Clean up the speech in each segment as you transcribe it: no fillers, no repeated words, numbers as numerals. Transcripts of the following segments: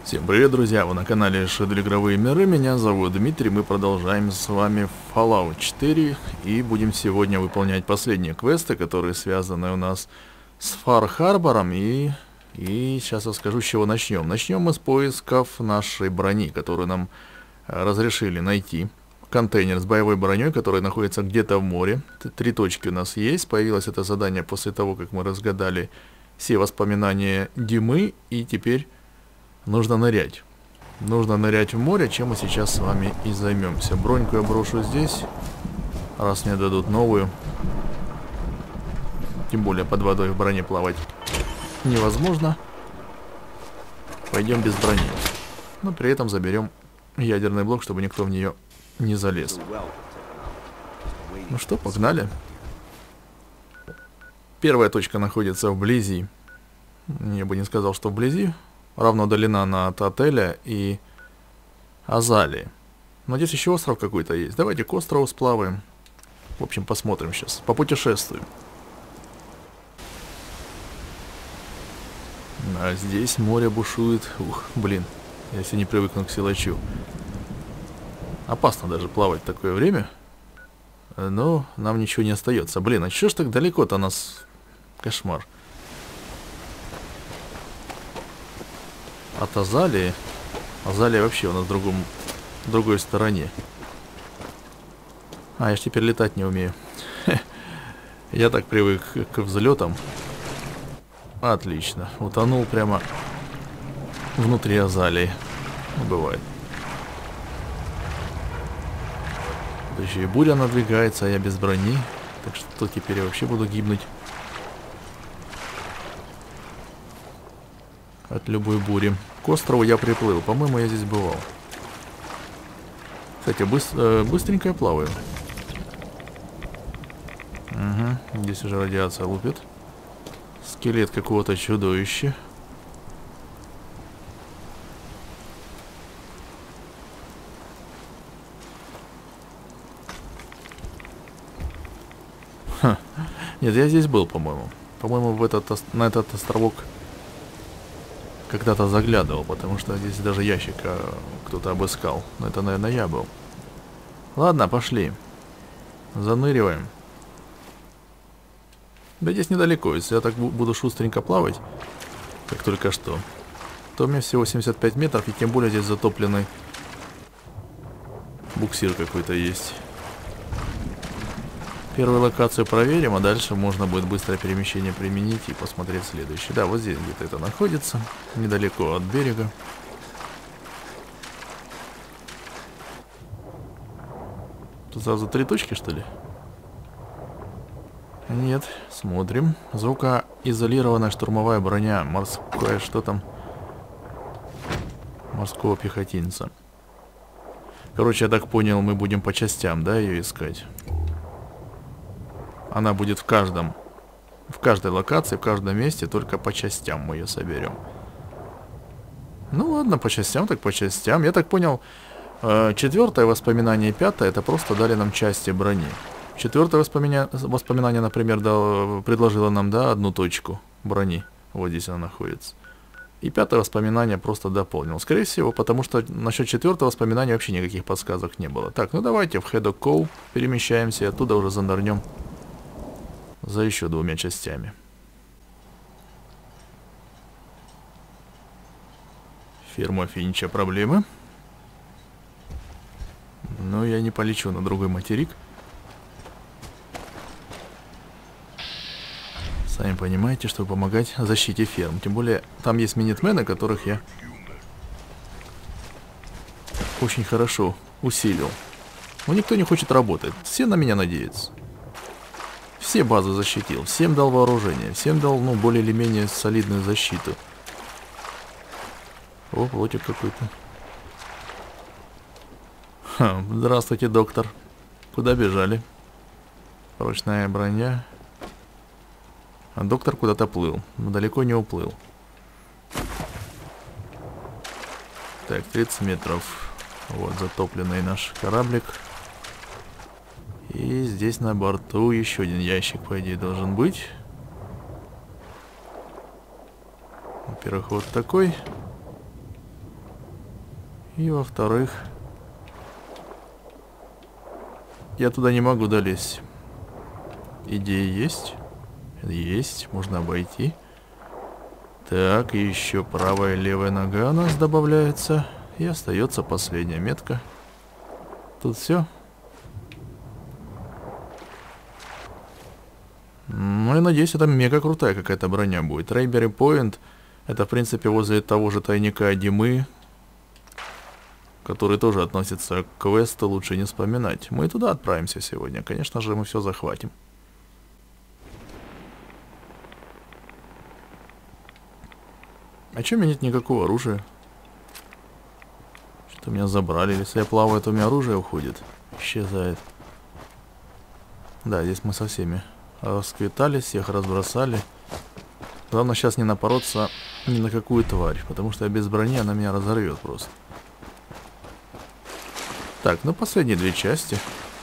Всем привет, друзья! Вы на канале Shadow Игровые Миры. Меня зовут Дмитрий. Мы продолжаем с вами Fallout 4 и будем сегодня выполнять последние квесты, которые связаны у нас с Фар-Харбором. И сейчас я скажу, с чего начнем. Начнем мы с поисков нашей брони, которую нам разрешили найти. Контейнер с боевой броней, который находится где-то в море. 3 точки у нас есть. Появилось это задание после того, как мы разгадали все воспоминания Димы, и теперь нужно нырять. Нужно нырять в море, чем мы сейчас с вами и займемся. Броньку я брошу здесь, раз мне дадут новую. Тем более под водой в броне плавать невозможно. Пойдем без брони. Но при этом заберем ядерный блок, чтобы никто в нее не залез. Ну что, погнали. Первая точка находится вблизи. Я бы не сказал, что вблизи. Равно удалена она от отеля и Азалии. Но здесь еще остров какой-то есть. Давайте к острову сплаваем. В общем, посмотрим сейчас. Попутешествуем. А здесь море бушует. Ух, блин. Я все не привыкну к силачу. Опасно даже плавать в такое время. Но нам ничего не остается. Блин, а что ж так далеко-то нас? Кошмар. От Азалии. Азалия вообще у нас в другой стороне. А, я ж теперь летать не умею. Я так привык к взлетам. Отлично. Утонул прямо внутри Азалии. Бывает. Да еще и буря надвигается, а я без брони. Так что теперь я вообще буду гибнуть от любой бури. К острову я приплыл. По-моему, я здесь бывал. Кстати, быстренько я плаваю. Угу. Здесь уже радиация лупит. Скелет какого-то чудовища. Ха. Нет, я здесь был, по-моему. По-моему, на этот островок когда-то заглядывал, потому что здесь даже ящик кто-то обыскал. Но это, наверное, я был. Ладно, пошли. Заныриваем. Да здесь недалеко. Если я так буду шустренько плавать, как только что, то у меня всего 75 метров, и тем более здесь затопленный буксир какой-то есть. Первую локацию проверим, а дальше можно будет быстрое перемещение применить и посмотреть следующий. Да, вот здесь где-то это находится, недалеко от берега. Тут сразу 3 точки, что ли? Нет, смотрим. Звукоизолированная штурмовая броня. Морская, что там? Морского пехотинца. Короче, я так понял, мы будем по частям, да, ее искать. Она будет в каждой локации, в каждом месте, только по частям мы ее соберем. Ну ладно, по частям, так по частям. Я так понял, 4-е воспоминание и 5-е, это просто дали нам части брони. 4-е воспоминание, например, предложило нам, да, 1 точку брони. Вот здесь она находится. И 5-е воспоминание просто дополнил. Скорее всего, потому что насчет 4-го воспоминания вообще никаких подсказок не было. Так, ну давайте в Haddock Cove перемещаемся, и оттуда уже занырнем за еще 2 частями. Ферма Финча проблемы. Но я не полечу на другой материк. Сами понимаете, чтобы помогать защите ферм. Тем более, там есть минитмены, которых я очень хорошо усилил. Но никто не хочет работать. Все на меня надеются. Все базы защитил, всем дал вооружение, всем дал, ну, более или менее солидную защиту. О, плотик какой-то. Здравствуйте, доктор. Куда бежали? Прочная броня. А доктор куда-то плыл, но далеко не уплыл. Так, 30 метров. Вот затопленный наш кораблик. И здесь на борту еще один ящик, по идее, должен быть. Во-первых, вот такой. И во-вторых, я туда не могу долезть. Идея есть? Есть, можно обойти. Так, и еще правая и левая нога у нас добавляется. И остается последняя метка. Тут все. Ну, я надеюсь, это мега крутая какая-то броня будет. Рейбери Пойнт, это, в принципе, возле того же тайника Димы, который тоже относится к квесту, лучше не вспоминать. Мы туда отправимся сегодня. Конечно же, мы все захватим. А чё у меня нет никакого оружия? Что-то меня забрали. Если я плаваю, то у меня оружие уходит. Исчезает. Да, здесь мы со всеми расквитались, всех разбросали. Главное сейчас не напороться ни на какую тварь, потому что я без брони, она меня разорвет просто. Так, ну последние две части.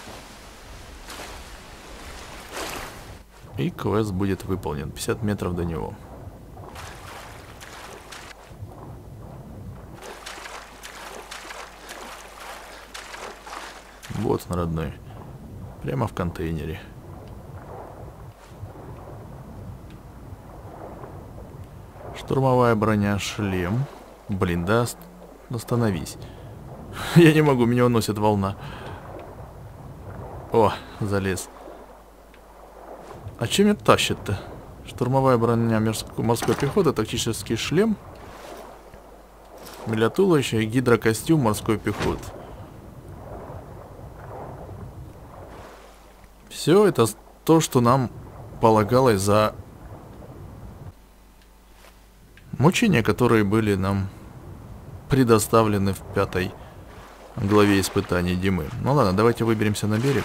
И квест будет выполнен. 50 метров до него. Вот он, родной. Прямо в контейнере. Штурмовая броня, шлем. Блин, да остановись. Я не могу, меня уносит волна. О, залез. А чем меня тащит-то? Штурмовая броня морской пехоты, тактический шлем. Для туловища и гидрокостюм морской пехоты. Все это то, что нам полагалось за мучения, которые были нам предоставлены в 5 главе испытаний Димы. Ну ладно, давайте выберемся на берег.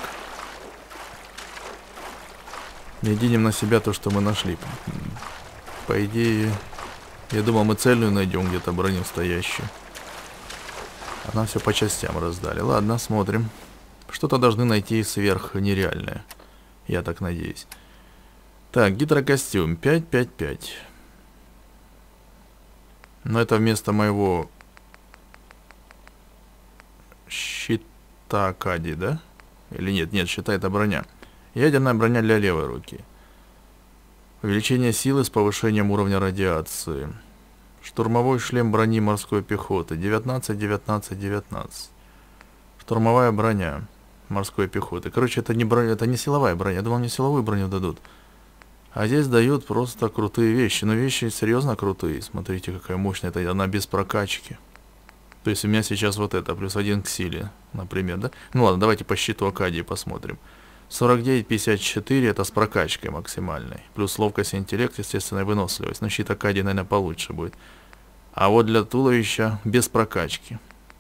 Наденем на себя то, что мы нашли. По идее, я думал, мы цельную найдем где-то броню стоящую. А нам все по частям раздали. Ладно, смотрим. Что-то должны найти сверх нереальное. Я так надеюсь. Так, гидрокостюм 5-5-5. Но это вместо моего щита Кади, да? Или нет? Нет, щита это броня. Ядерная броня для левой руки. Увеличение силы с повышением уровня радиации. Штурмовой шлем брони морской пехоты. 19-19-19. Штурмовая броня морской пехоты. Короче, это не броня, это не силовая броня. Я думал, мне силовую броню дадут. А здесь дают просто крутые вещи. Но вещи серьезно крутые. Смотрите, какая мощная. Это она без прокачки. То есть у меня сейчас вот это, плюс 1 к силе, например, да? Ну ладно, давайте по щиту Акадии посмотрим. 49-54 это с прокачкой максимальной. Плюс ловкость и интеллект, естественно, и выносливость. Но щит Акадии, наверное, получше будет. А вот для туловища без прокачки.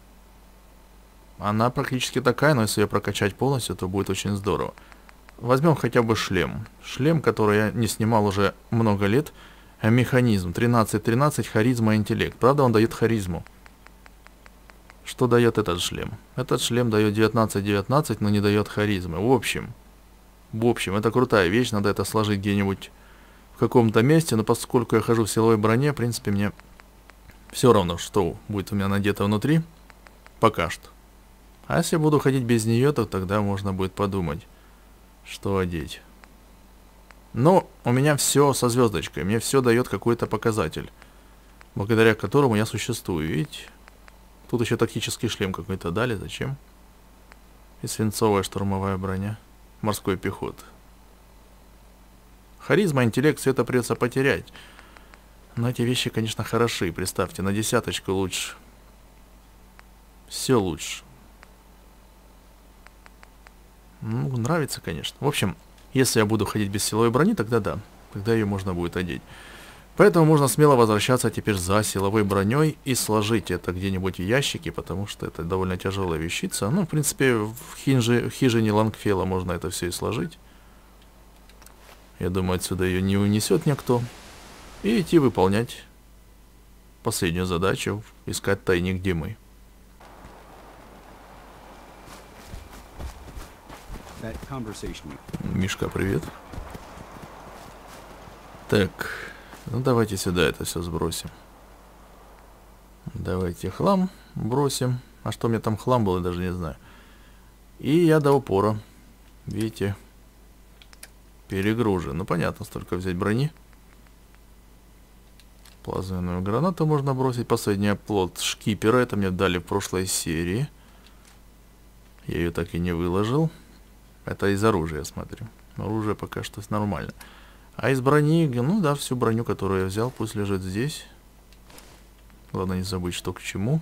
Она практически такая, но если ее прокачать полностью, то будет очень здорово. Возьмем хотя бы шлем. Шлем, который я не снимал уже много лет. Механизм 13-13, харизма и интеллект. Правда, он дает харизму. Что дает этот шлем? Этот шлем дает 19-19, но не дает харизмы. В общем, это крутая вещь. Надо это сложить где-нибудь в каком-то месте. Но поскольку я хожу в силовой броне, в принципе, мне все равно, что будет у меня надето внутри. Пока что. А если буду ходить без нее, то тогда можно будет подумать, что одеть. Но у меня все со звездочкой. Мне все дает какой-то показатель, благодаря которому я существую. Видите? Тут еще тактический шлем какой-то дали. Зачем? И свинцовая штурмовая броня морской пехоты. Харизма, интеллект, все это придется потерять. Но эти вещи, конечно, хороши. Представьте, на 10 лучше. Все лучше. Ну, нравится, конечно. В общем, если я буду ходить без силовой брони, тогда да. Тогда ее можно будет одеть. Поэтому можно смело возвращаться теперь за силовой броней и сложить это где-нибудь в ящике, потому что это довольно тяжелая вещица. Ну, в принципе, в хижине Лангфела можно это все и сложить. Я думаю, отсюда ее не унесет никто. И идти выполнять последнюю задачу, искать тайник Димы. Мишка, привет. Так, ну давайте сюда это все сбросим. Давайте хлам бросим. А что у меня там хлам был, я даже не знаю. И я до упора. Видите? Перегружен. Ну понятно, столько взять брони. Плазменную гранату можно бросить. Последний оплот шкипера. Это мне дали в прошлой серии. Я ее так и не выложил. Это из оружия, смотрю. Оружие пока что нормально. А из брони, ну да, всю броню, которую я взял, пусть лежит здесь. Главное не забыть, что к чему.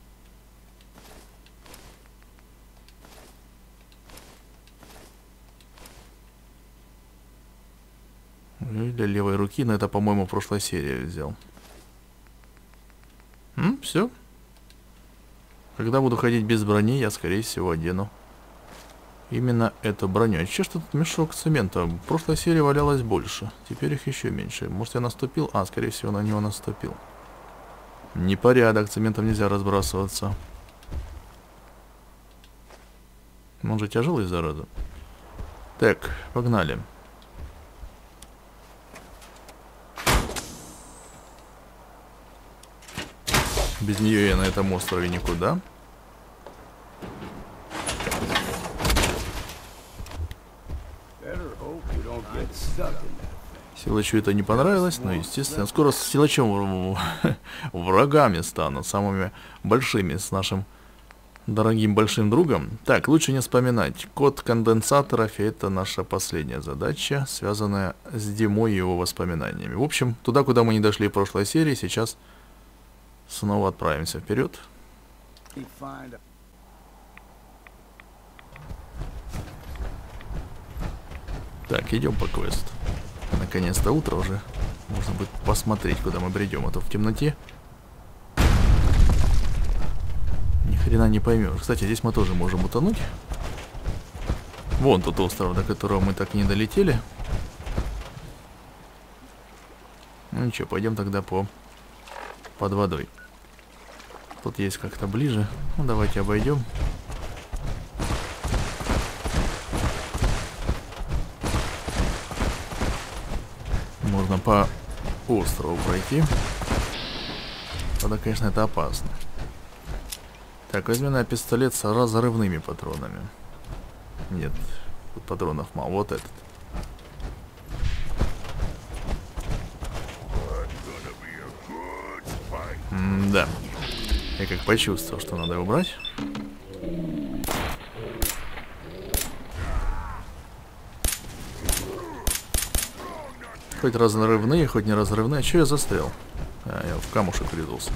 И для левой руки, но это, по-моему, в прошлой серии взял. Все. Когда буду ходить без брони, я, скорее всего, одену именно эту броню. А че что тут мешок цемента? В прошлой серии валялось больше. Теперь их еще меньше. Может, я наступил? А, скорее всего, на него наступил. Непорядок. Цементом нельзя разбрасываться. Он же тяжелый, зараза. Так, погнали. Без нее я на этом острове никуда. Силачу это не понравилось, но, естественно, скоро с силачом врагами станут, самыми большими с нашим дорогим большим другом. Так, лучше не вспоминать. Код конденсаторов — это наша последняя задача, связанная с Димой и его воспоминаниями. В общем, туда, куда мы не дошли в прошлой серии, сейчас снова отправимся вперед. Так, идем по квесту. Наконец-то утро уже. Можно будет посмотреть, куда мы бредем. А то в темноте ни хрена не поймешь. Кстати, здесь мы тоже можем утонуть. Вон тот остров, до которого мы так и не долетели. Ну ничего, пойдем тогда под водой. Тут есть как-то ближе. Ну давайте обойдем. Можно по острову пройти. Правда, конечно, это опасно. Так, возьми на пистолет с разрывными патронами. Нет, тут патронов мало. Вот этот. Да. Я как почувствовал, что надо убрать. Хоть разрывные, хоть не разрывные. А че я застрял? А, я в камушек врезался.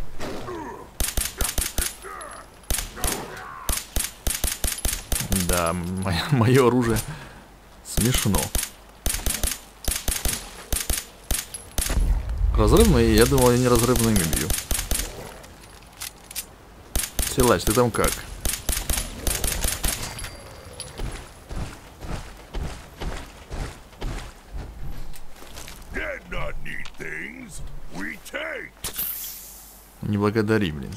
Да, мое оружие смешно. Разрывные? Я думал, я не разрывными бью. Силач, ты там как? Не благодари, блин.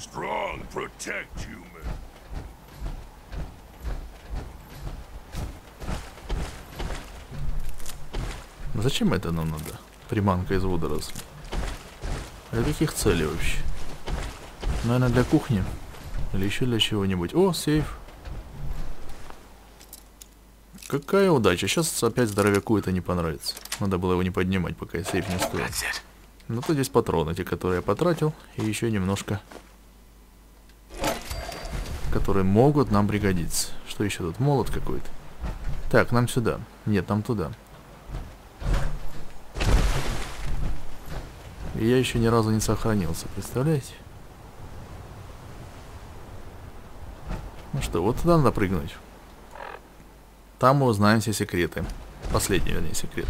Зачем это нам надо? Приманка из водорослей. Для каких целей вообще? Наверное, для кухни. Или еще для чего-нибудь. О, сейф. Какая удача. Сейчас опять здоровяку это не понравится. Надо было его не поднимать, пока я сейф не стоит. Ну, тут здесь патроны, те, которые я потратил. И еще немножко, которые могут нам пригодиться. Что еще тут? Молот какой-то. Так, нам сюда. Нет, нам туда. И я еще ни разу не сохранился, представляете? Ну что, вот туда надо прыгнуть. Там мы узнаем все секреты. Последний, вернее, секрет.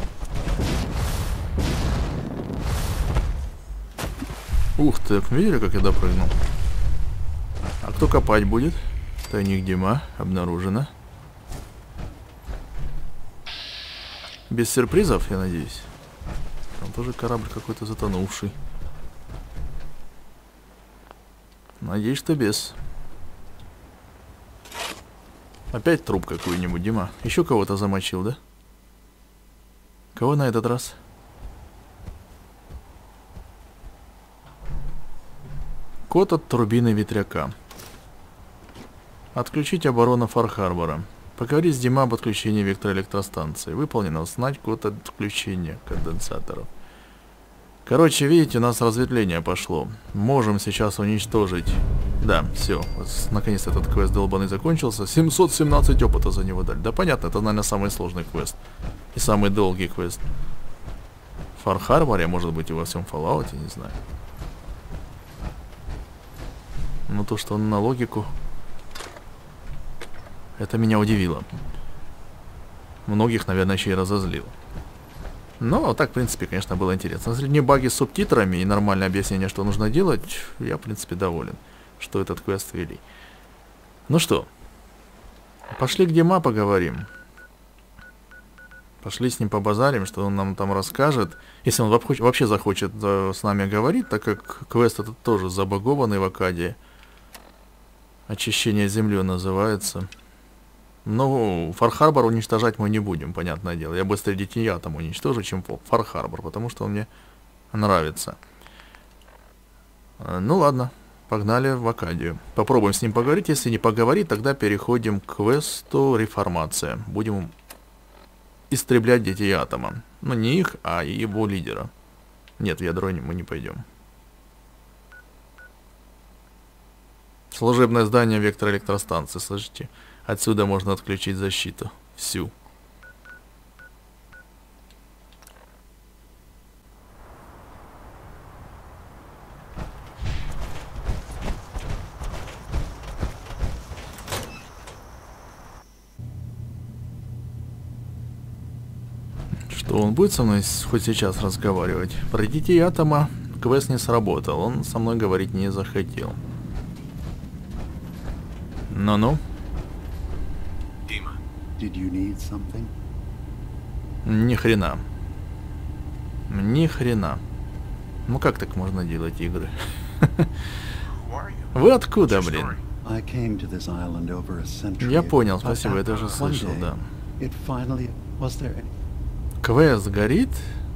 Ух ты, видели, как я допрыгнул? А кто копать будет? Тайник Дима обнаружено. Без сюрпризов, я надеюсь. Там тоже корабль какой-то затонувший. Надеюсь, что без. Опять труп какой-нибудь, Дима. Еще кого-то замочил, да? Кого на этот раз? Код от турбины ветряка. Отключить оборону Фар-Харбора. Поговорить с Дима об отключении вектроэлектростанции. Выполнено. Узнать код отключения конденсаторов. Короче, видите, у нас разветвление пошло. Можем сейчас уничтожить. Да, все. Вот, наконец этот квест долбанный закончился. 717 опыта за него дали. Да понятно, это, наверное, самый сложный квест. И самый долгий квест. В Фар-Харборе, может быть, и во всем Fallout, не знаю. Но то, что он на логику... Это меня удивило. Многих, наверное, еще и разозлил. Но так, в принципе, конечно, было интересно. Если не баги с субтитрами и нормальное объяснение, что нужно делать, я, в принципе, доволен, что этот квест ввели. Ну что, пошли к Дима поговорим. Пошли с ним побазарим, что он нам там расскажет. Если он вообще захочет с нами говорить, так как квест этот тоже забагованный в Акадии. Очищение земли называется. Но Фар-Харбор уничтожать мы не будем, понятное дело. Я быстрее Детия там уничтожу, чем Фар-Харбор, потому что он мне нравится. Ну ладно, погнали в Акадию. Попробуем с ним поговорить. Если не поговорить, тогда переходим к квесту Реформация. Будем истреблять Детей Атома. Ну не их, а его лидера. Нет, в ядро мы не пойдем. Служебное здание вектроэлектростанции, слышите? Отсюда можно отключить защиту. Всю. Что, он будет со мной хоть сейчас разговаривать? Про Детей Атома квест не сработал. Он со мной говорить не захотел. Ну-ну. Ни хрена. Ни хрена. Ну как так можно делать игры? Вы откуда, блин? Я понял, спасибо, я даже слышал, да. Квест горит?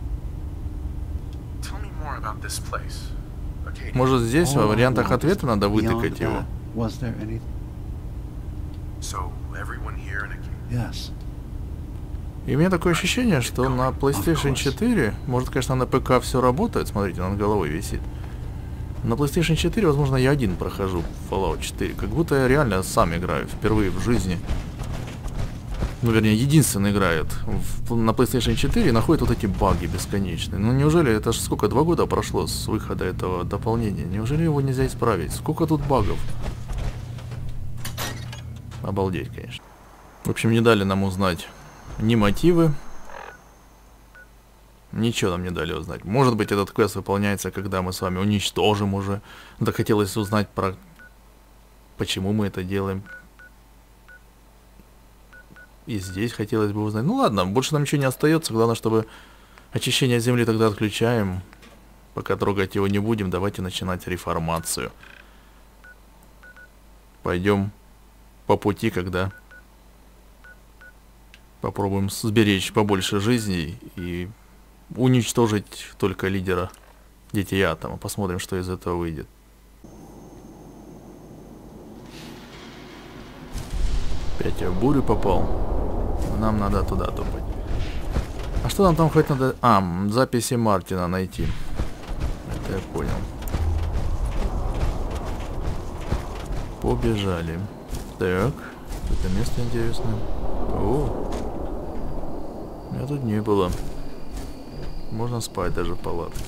Может, здесь во вариантах ответа надо вытыкать его? И у меня такое ощущение, что на PlayStation 4, может, конечно, на ПК все работает, смотрите, над головой висит. На PlayStation 4, возможно, я один прохожу Fallout 4, как будто я реально сам играю, впервые в жизни. Ну, вернее, единственный играет на PlayStation 4 и находит вот эти баги бесконечные. Ну, неужели, это же сколько, 2 года прошло с выхода этого дополнения, неужели его нельзя исправить? Сколько тут багов? Обалдеть, конечно. В общем, не дали нам узнать ни мотивы, ничего нам не дали узнать. Может быть, этот квест выполняется, когда мы с вами уничтожим уже. Да хотелось узнать про... Почему мы это делаем. И здесь хотелось бы узнать. Ну ладно, больше нам ничего не остается. Главное, чтобы очищение земли тогда отключаем. Пока трогать его не будем, давайте начинать реформацию. Пойдем по пути, когда... Попробуем сберечь побольше жизней и уничтожить только лидера Детей Атома. Посмотрим, что из этого выйдет. Опять я в бурю попал. Нам надо туда топать. А что нам там хоть надо... А, записи Мартина найти. Это я понял. Побежали. Так, это место интересное. О! Меня тут не было. Можно спать даже в палатке.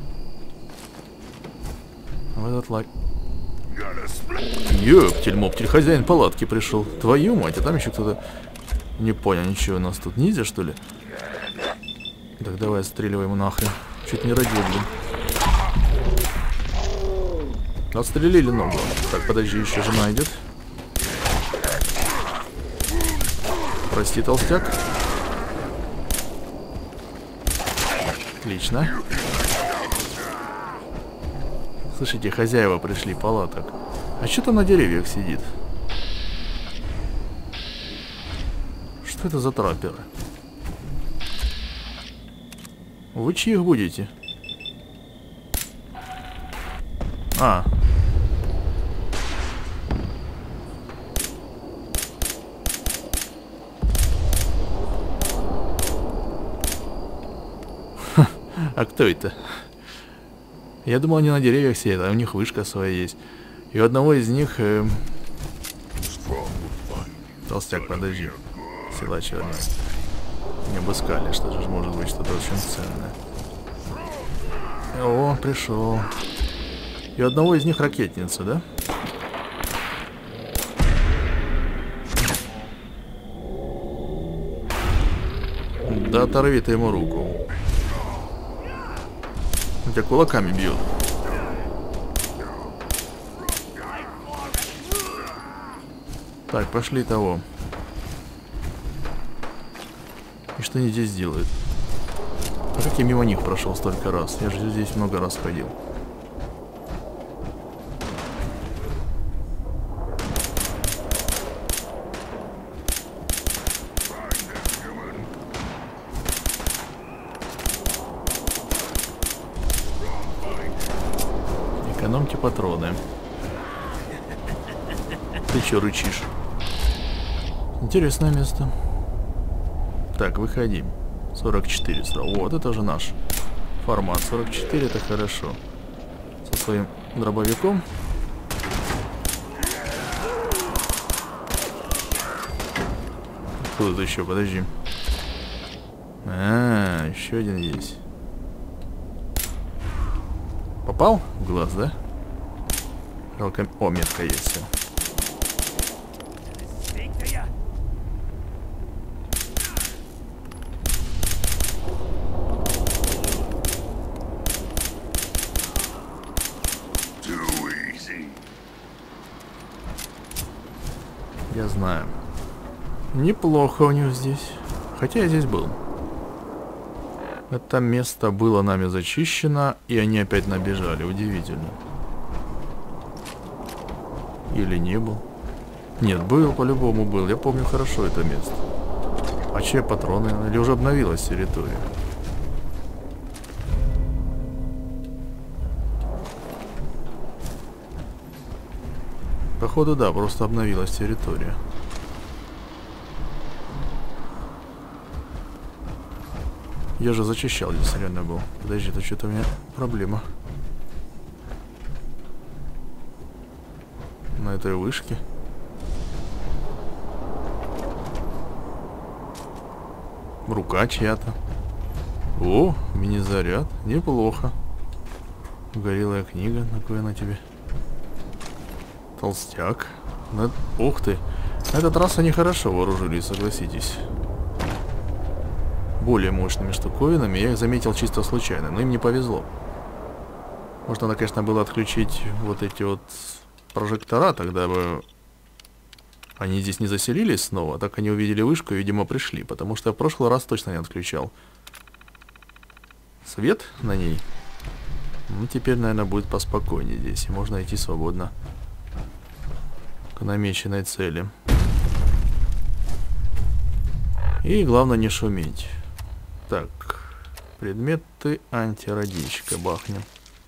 В этот лак... Ёптель-моптель, хозяин палатки пришел. Твою мать, а там еще кто-то... Не понял, ничего, у нас тут ниндзя, что ли? Так, давай отстреливай ему нахрен. Чуть не родил, блин. Отстрелили ногу. Так, подожди, еще жена идет. Прости, толстяк. Отлично. Слышите, хозяева пришли палаток. А что там на деревьях сидит? Что это за трапперы? Вы чьих будете? А, А кто это? Я думал, они на деревьях сидят, а у них вышка своя есть. И у одного из них... Толстяк, подожди. Силач черный. Не обыскали, что же может быть что-то очень ценное. О, пришел. И у одного из них ракетница, да? Да оторви ты ему руку. Он тебя кулаками бьет. Так, пошли того. И что они здесь делают? А как я мимо них прошел столько раз? Я же здесь много раз ходил. Экономьте патроны. Ты чё рычишь? Интересное место. Так, выходим. 44 стал. Вот, это же наш формат. 44 это хорошо. Со своим дробовиком. Откуда еще? Подожди. А, еще один есть. Попал в глаз, да? О, метка есть. Все. Я знаю. Неплохо у них здесь. Хотя я здесь был. Это место было нами зачищено, и они опять набежали. Удивительно. Или не был? Нет, был, по-любому был. Я помню хорошо это место. А чьи патроны? Или уже обновилась территория? Походу, да, просто обновилась территория. Я же зачищал, здесь реально был. Подожди, это что-то у меня проблема. На этой вышке. Рука чья-то. О, мини-заряд. Неплохо. Горелая книга. На кой она тебе? Толстяк. Ух ты. На этот раз они хорошо вооружились, согласитесь. Более мощными штуковинами. Я их заметил чисто случайно, но им не повезло. Может, надо, конечно, было отключить вот эти вот прожектора, тогда бы они здесь не заселились снова. Так они увидели вышку и, видимо, пришли. Потому что я в прошлый раз точно не отключал свет на ней. Ну, теперь, наверное, будет поспокойнее здесь. И можно идти свободно к намеченной цели. И главное не шуметь. Так, предметы антирадийщика бахнем.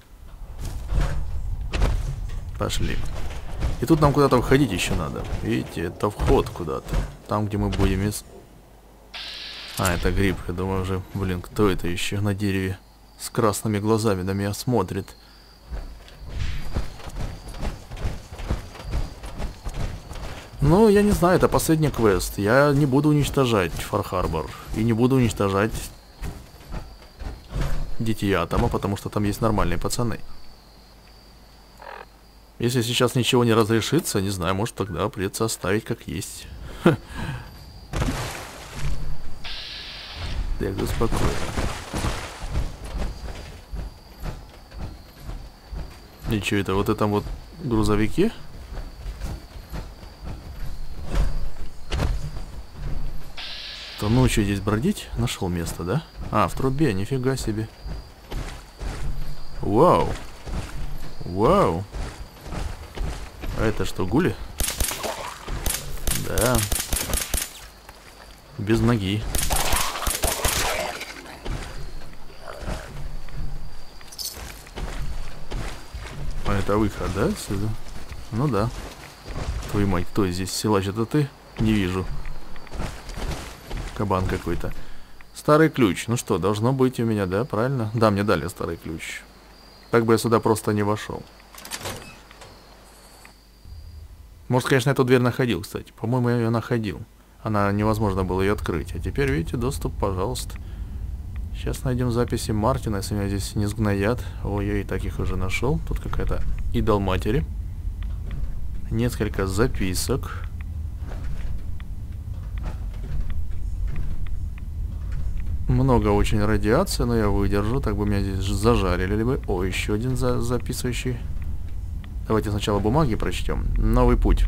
Пошли. И тут нам куда-то входить еще надо. Видите, это вход куда-то. Там, где мы будем... А, это гриб. Я думаю уже, блин, кто это еще на дереве с красными глазами на меня смотрит? Ну, я не знаю, это последний квест. Я не буду уничтожать Фар-Харбор. И не буду уничтожать Детей Атома, потому что там есть нормальные пацаны. Если сейчас ничего не разрешится, не знаю, может тогда придется оставить как есть. Так, успокойно. И что это? Вот это вот грузовики? То ночью здесь бродить? Нашел место, да? А, в трубе, нифига себе. Вау. Вау. А это что, гули? Да. Без ноги. А это выход, да, отсюда? Ну да. Твою мать, кто здесь? Силач, это ты? Не вижу. Кабан какой-то. Старый ключ. Ну что, должно быть у меня, да? Правильно? Да, мне дали старый ключ. Так бы я сюда просто не вошел. Может, конечно, эту дверь находил, кстати. По-моему, я ее находил. Она невозможно было ее открыть. А теперь, видите, доступ, пожалуйста. Сейчас найдем записи Мартина, если меня здесь не сгноят. Ой, я и так их уже нашел. Тут какая-то идол матери. Несколько записок. Много очень радиации, но я выдержу. Так бы меня здесь зажарили бы. О, еще один записывающий. Давайте сначала бумаги прочтем. Новый путь.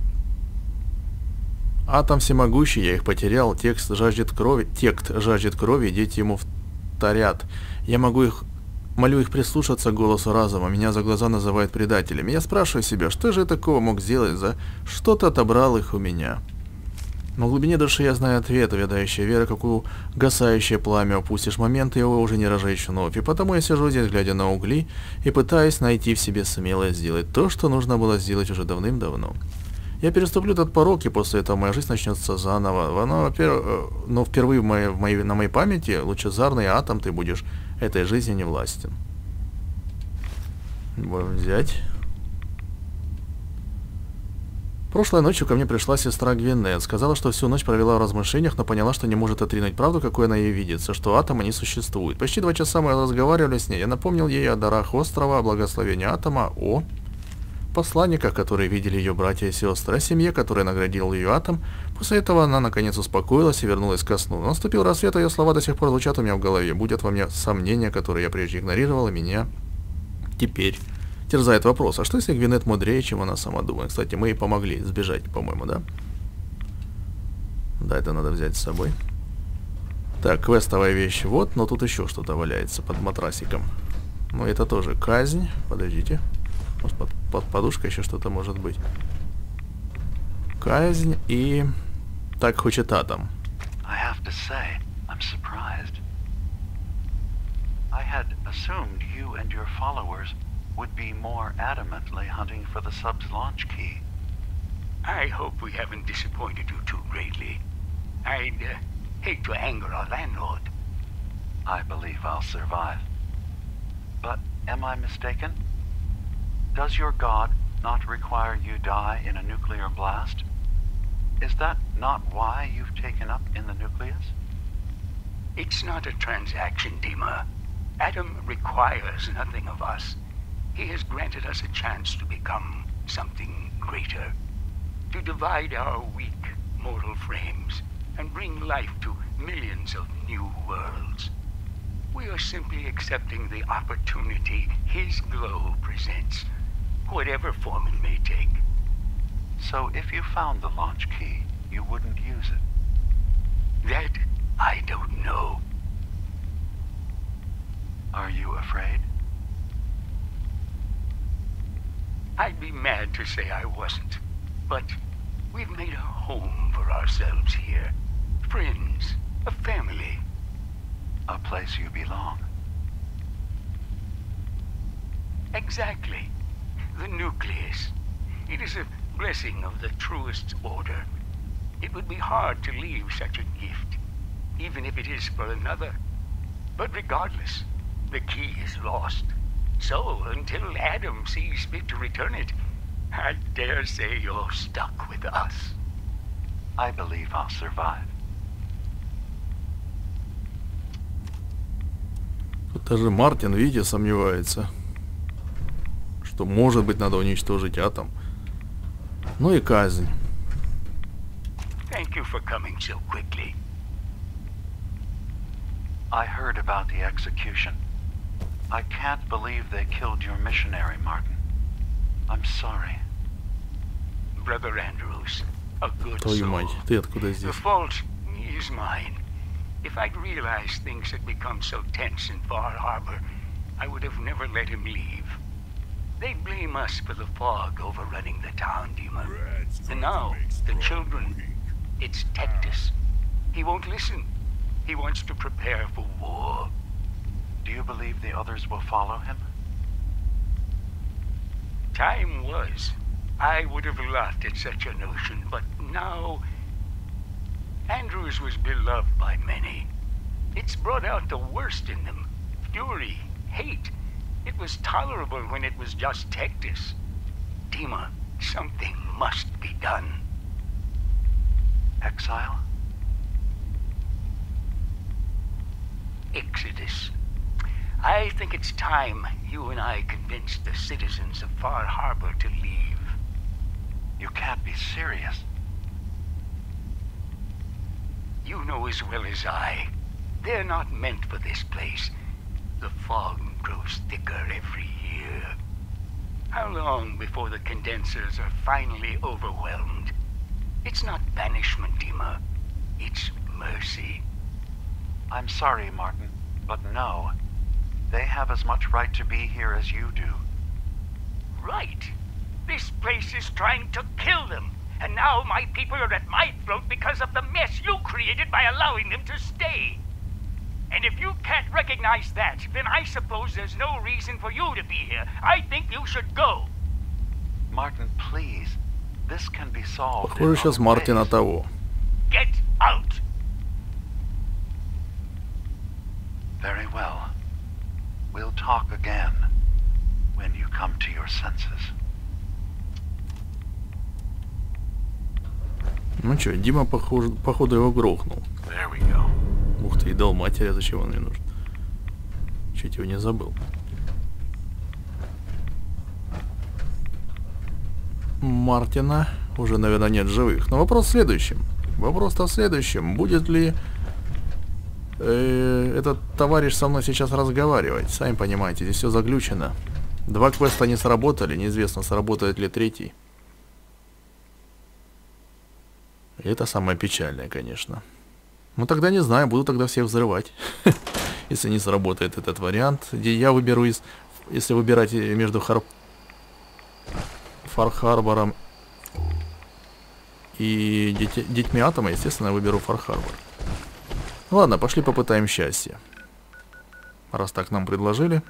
Атом всемогущий, я их потерял. Текст жаждет крови. Текст жаждет крови, дети ему вторят. Я молю их прислушаться к голосу разума. Меня за глаза называют предателями. Я спрашиваю себя, что же я такого мог сделать, за что-то отобрал их у меня. Но в глубине души я знаю ответ, увядающая вера, как угасающее пламя. Упустишь момент, и его уже не разжечь вновь. И потому я сижу здесь, глядя на угли, и пытаюсь найти в себе смелость сделать то, что нужно было сделать уже давным-давно. Я переступлю этот порог, и после этого моя жизнь начнется заново. Но впервые на моей памяти лучезарный атом ты будешь этой жизни не властен. Будем взять. Прошлой ночью ко мне пришла сестра Гвинет. Сказала, что всю ночь провела в размышлениях, но поняла, что не может отринуть правду, какой она ей видится, что атома не существует. Почти 2 часа мы разговаривали с ней. Я напомнил ей о дарах острова, о благословении атома, о посланниках, которые видели ее братья и сестры, о семье, которая наградила ее атом. После этого она наконец успокоилась и вернулась ко сну. Наступил рассвет, а ее слова до сих пор звучат у меня в голове. Будет во мне сомнения, которые я прежде игнорировал, и меня теперь терзает вопрос, а что если Гвинет мудрее, чем она сама думает? Кстати, мы ей помогли сбежать, по-моему, да? Да, это надо взять с собой. Так, квестовая вещь вот, но тут еще что-то валяется под матрасиком. Ну, это тоже казнь. Подождите. Может, под подушкой еще что-то может быть. Казнь и... Так, хочет атом. Would be more adamantly hunting for the sub's launch key. I hope we haven't disappointed you too greatly. I'd hate to anger our landlord. I believe I'll survive. But am I mistaken? Does your god not require you die in a nuclear blast? Is that not why you've taken up in the nucleus? It's not a transaction, Dima. Adam requires nothing of us. He has granted us a chance to become something greater, to divide our weak mortal frames and bring life to millions of new worlds. We are simply accepting the opportunity his glow presents, whatever form it may take. So if you found the launch key, you wouldn't use it? That I don't know. Are you afraid? I'd be mad to say I wasn't, but we've made a home for ourselves here. Friends, a family. A place you belong. Exactly. The nucleus. It is a blessing of the truest order. It would be hard to leave such a gift, even if it is for another. But regardless, the key is lost. So, until Adam sees fit to return it, I dare say you're stuck with us. I believe I'll survive. Тут даже Мартин, видите, сомневается, что, может быть, надо уничтожить атом. Ну и казнь. Thank you for coming so quickly. I heard about the execution. I can't believe they killed your missionary, Martin. I'm sorry. Brother Andrews, a good Твою soul. мать, ты откуда The здесь? fault is mine. If I'd realized things had become so tense in Far Harbor, I would have never let him leave. They'd blame us for the fog overrunning the town, Dima. And now, the children, it's Tectus. He won't listen. He wants to prepare for war. Do you believe the others will follow him? Time was. I would have laughed at such a notion, but now... Andrews was beloved by many. It's brought out the worst in them. Fury, hate. It was tolerable when it was just Tectus. Dima, something must be done. Exile? Exodus. I think it's time you and I convinced the citizens of Far Harbor to leave. You can't be serious. You know as well as I, they're not meant for this place. The fog grows thicker every year. How long before the condensers are finally overwhelmed? It's not banishment, Dima. It's mercy. I'm sorry, Martin, but no. They have as much right to be here as you do. Right. This place is trying to kill them. And now my people are at my throat because of the mess you created by allowing them to stay. And if you can't recognize that, then I suppose there's no reason for you to be here. I think you should go. Martin, please. This can be solved. Похоже, сейчас Мартина того. Get out. Very well. We'll talk again when you come to your senses. Ну чё, Дима, походу его грохнул. There we go. Ух ты, и дал матери, а зачем он мне нужен? Чуть его не забыл. Мартина уже, наверное, нет живых. Но вопрос в следующем. Вопрос-то в следующем. Будет ли этот товарищ со мной сейчас разговаривать? Сами понимаете, здесь все заглючено. 2 квеста не сработали. Неизвестно, сработает ли 3-й. И это самое печальное, конечно. Ну тогда не знаю, буду тогда всех взрывать. Если не сработает этот вариант. Где я выберу из... Если выбирать между Фар-Харбором и детьми Атома, естественно, я выберу Фар-Харбор. Ладно, пошли попытаем счастье. Раз так нам предложили.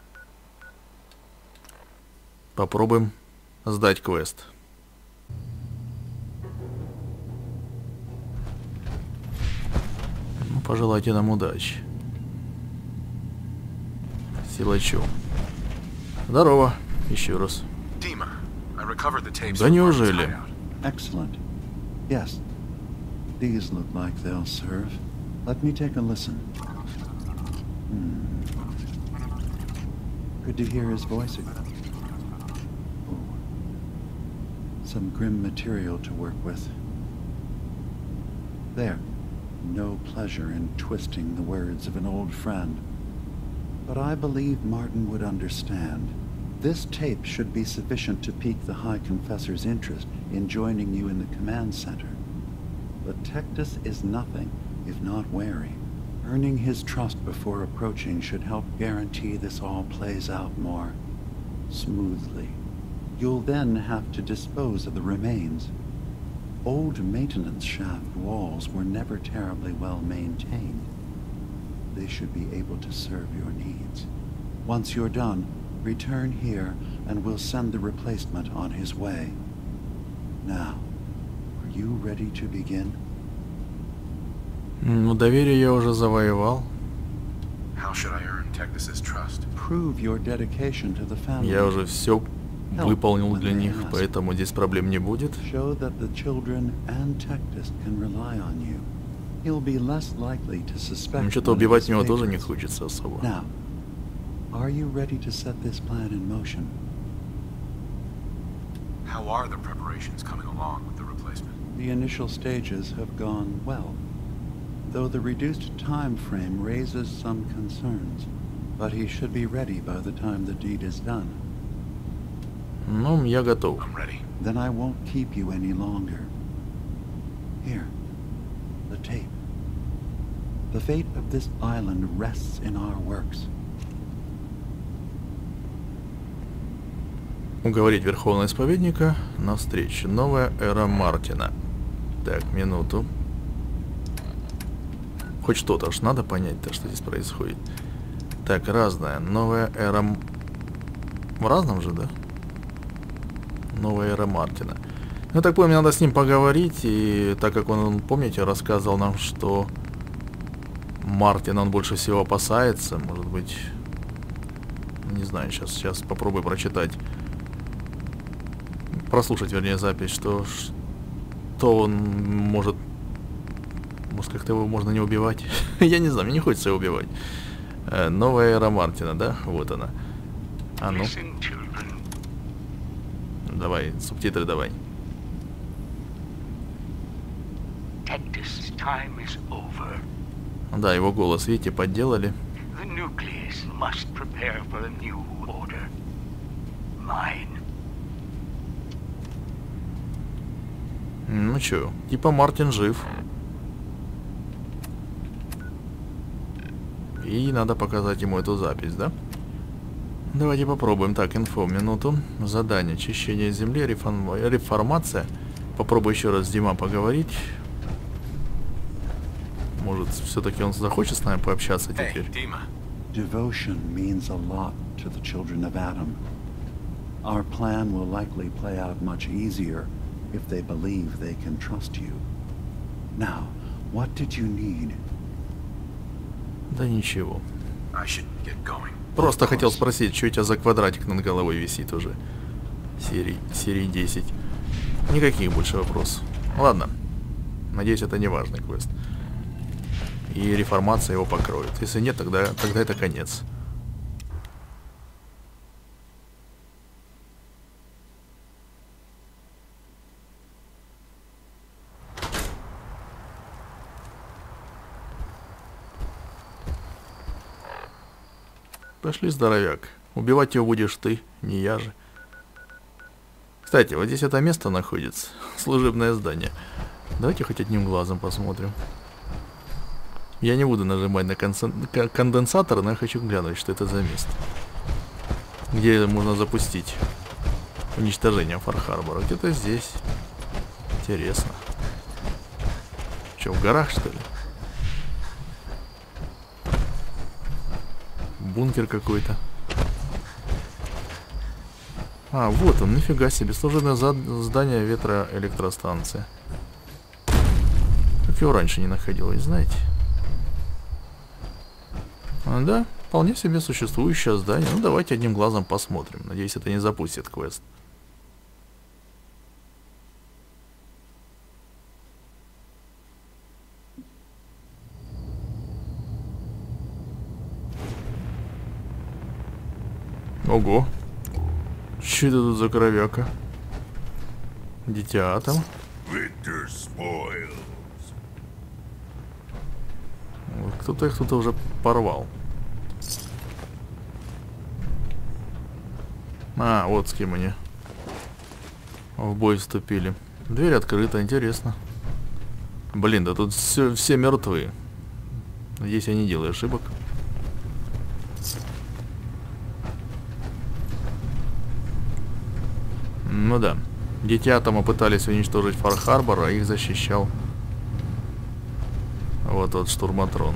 Попробуем сдать квест. Ну, пожелайте нам удачи. Силачу. Здорово. Еще раз. Да неужели? Excellent. Yes. These look like they'll serve. Let me take a listen. Good to hear his voice again. Oh. Some grim material to work with. There. No pleasure in twisting the words of an old friend. But I believe Martin would understand. This tape should be sufficient to pique the High Confessor's interest in joining you in the command center. But Tectus is nothing if not wary. Earning his trust before approaching should help guarantee this all plays out more smoothly. You'll then have to dispose of the remains. Old maintenance shaft walls were never terribly well maintained. They should be able to serve your needs. Once you're done, return here and we'll send the replacement on his way. Now, are you ready to begin? Ну, доверие я уже завоевал. How should I earn Tectus's trust? Prove your dedication to the family. Я уже все выполнил для них, поэтому здесь проблем не будет. Show that the children and Tectus can rely on you. He'll be less likely to suspect. Ну, что-то убивать него тоже не хочется особо. Now, are you ready to set this plan in motion? How are the preparations coming along with the replacement? The initial stages have gone well, though the reduced time frame raises some concerns. But he should be ready by the time the deed is done. Ну, я готов. I'm ready. Then I won't keep you any longer. Here, the tape. The fate of this island rests in our works. Уговорить Верховного Исповедника на встречу. Новая эра Мартина. Так, минуту. Хоть что-то аж надо понять-то, что здесь происходит. Так, разная. Новая эра... В разном же, да? Новая эра Мартина. Ну, так понимаю, мне надо с ним поговорить. И так как он, помните, рассказывал нам, что Мартина он больше всего опасается. Может быть... Не знаю, сейчас попробую прочитать. Прослушать, вернее, запись, что он может... Может, как-то его можно не убивать? Я не знаю, мне не хочется его убивать. Новая эра Мартина, да? Вот она. А ну. Давай, субтитры давай. Да, его голос, видите, подделали. Ну чё, типа Мартин жив. И надо показать ему эту запись, да? Давайте попробуем. Так, инфо, минуту. Задание. Очищение земли, реформация. Попробую еще раз с Дима поговорить. Может, все-таки он захочет с нами пообщаться теперь. Devotion means a lot to the children of Adam. Our plan will likely play out much easier if they believe they can trust you. Now, what did you need? Да ничего. Просто хотел спросить, что у тебя за квадратик над головой висит уже. Серии 10. Никаких больше вопросов. Ладно. Надеюсь, это не важный квест. И реформация его покроет. Если нет, тогда это конец. Пошли, здоровяк. Убивать его будешь ты, не я же. Кстати, вот здесь это место находится. Служебное здание. Давайте хоть одним глазом посмотрим. Я не буду нажимать на конденсатор, но я хочу глянуть, что это за место. Где можно запустить уничтожение Фар-Харбора. Где-то здесь. Интересно. Что, в горах, что ли? Бункер какой-то. А, вот он, нифига себе. Служебное здание ветроэлектростанции. Как его раньше не находилось, знаете? А, да, вполне себе существующее здание. Ну, давайте одним глазом посмотрим. Надеюсь, это не запустит квест. Ого. Что это тут за кровяка? Дитя Атом. Кто-то их тут уже порвал. А, вот с кем они в бой вступили. Дверь открыта, интересно. Блин, да тут все мертвые. Надеюсь, я не делаю ошибок. Ну да. Дети Атома пытались уничтожить Фар-Харбор, а их защищал вот тот штурматрон.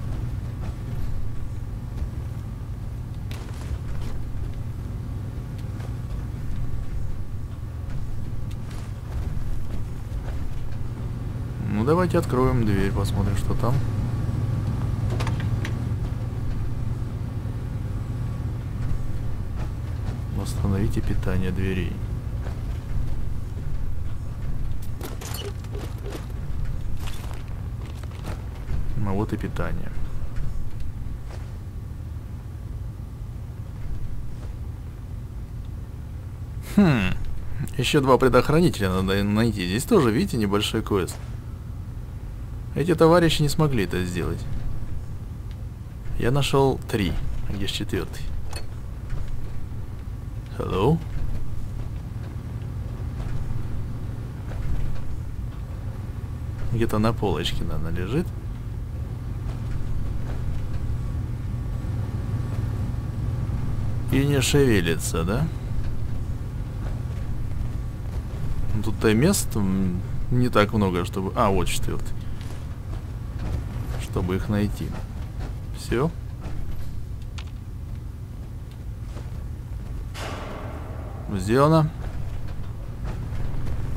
Ну давайте откроем дверь, посмотрим, что там. Восстановите питание дверей. А вот и питание. Еще 2 предохранителя надо найти. Здесь тоже, видите, небольшой квест. Эти товарищи не смогли это сделать. Я нашел 3. А где же 4-й? Hello? Где-то на полочке, наверное, лежит. И не шевелится, да? Тут-то мест не так много, чтобы... А, вот 4-й. Чтобы их найти. Все. Сделано.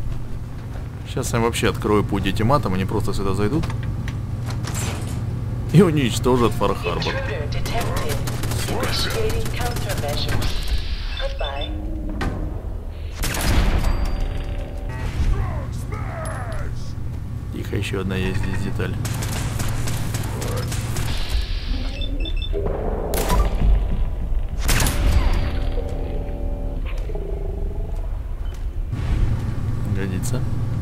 Сейчас я вообще открою путь детям Атом, они просто сюда зайдут. и уничтожат Фар-Харбор. Intruder detected. Initiating countermeasures. Goodbye. Тихо, еще одна есть здесь деталь. Годится.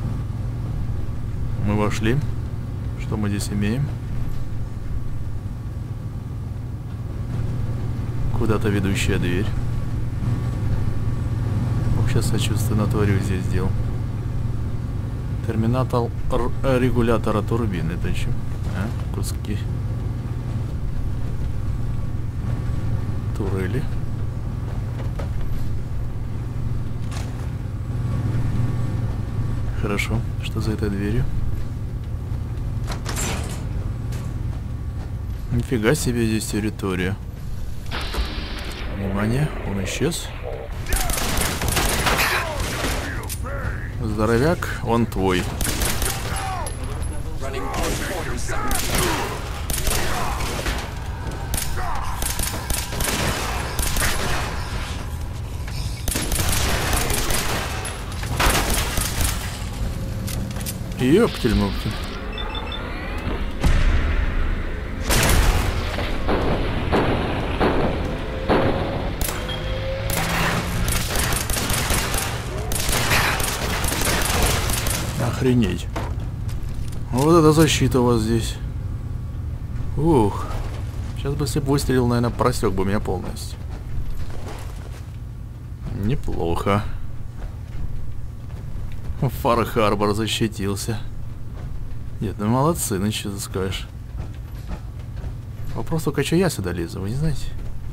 Мы вошли. Что мы здесь имеем? Куда-то ведущая дверь. Вообще сочувственно творю здесь дел. Терминатор регулятора турбины. Это что? А, куски. Турели. Хорошо. Что за этой дверью? Нифига себе здесь территория. Внимание, он исчез. Здоровяк, он твой. Ёптель-моптель. Охренеть. Вот эта защита у вас здесь. Ух. Сейчас бы, если бы выстрелил, наверное, просек бы меня полностью. Неплохо. Фар-Харбор защитился. Нет, ну молодцы, ну что ты скажешь. Вопрос только, что я сюда лезу, вы не знаете?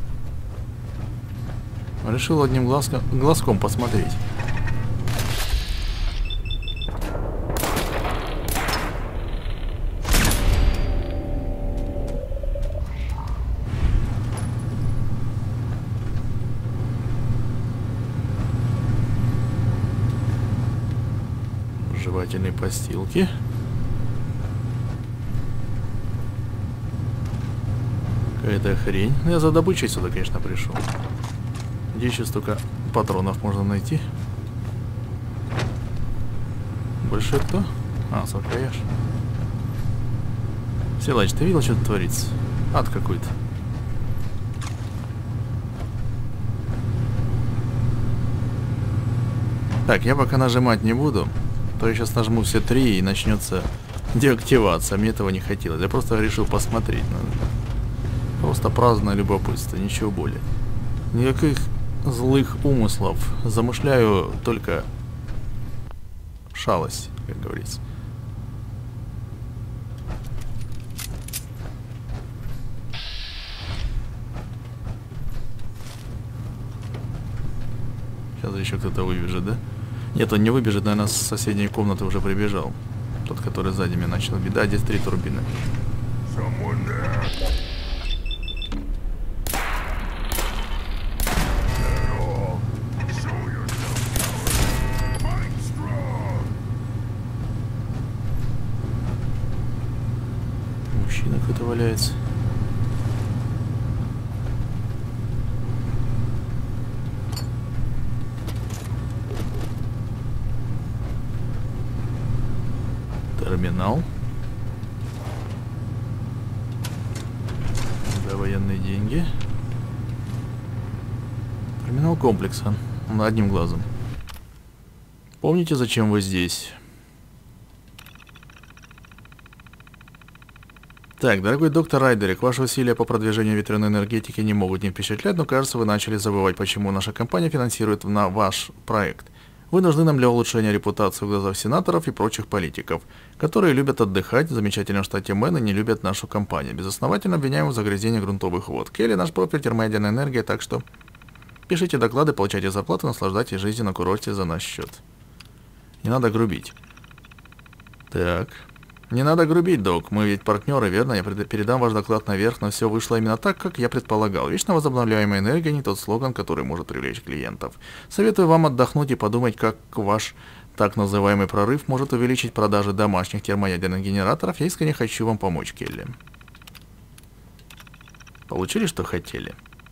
Решил одним глазком посмотреть. Жевательные постилки. Какая-то хрень. Ну, я за добычей сюда, конечно, пришел. Где еще столько патронов можно найти? Больше кто? А, саквояж. Силач, ты видел, что тут творится? Ад какой-то. Так, я пока нажимать не буду. То я сейчас нажму все три и начнется деактивация. Мне этого не хотелось. Я просто решил посмотреть. Просто праздное любопытство, ничего более. Никаких злых умыслов. Замышляю только шалость, как говорится. Сейчас еще кто-то выбежит, да? Нет, он не выбежит, наверное, с соседней комнаты уже прибежал. Тот, который сзади меня начал бить. Да, здесь 3 турбины. Мужчина какой-то валяется. Терминал. Да, военные деньги. Терминал комплекса. Он одним глазом. Помните, зачем вы здесь? Так, дорогой доктор Райдерик, ваши усилия по продвижению ветряной энергетики не могут не впечатлять, но кажется, вы начали забывать, почему наша компания финансирует ваш проект. Вы нужны нам для улучшения репутации в глазах сенаторов и прочих политиков, которые любят отдыхать в замечательном штате Мэн и не любят нашу компанию. Безосновательно обвиняем в загрязнении грунтовых вод. Келли, наш профиль термоядерная энергия, так что пишите доклады, получайте зарплату, наслаждайтесь жизнью на курорте за наш счет. Не надо грубить. Так. Не надо грубить, док. Мы ведь партнеры, верно? Я передам ваш доклад наверх, но все вышло именно так, как я предполагал. Вечно возобновляемая энергия не тот слоган, который может привлечь клиентов. Советую вам отдохнуть и подумать, как ваш так называемый прорыв может увеличить продажи домашних термоядерных генераторов. Я искренне хочу вам помочь, Келли. Получили, что хотели?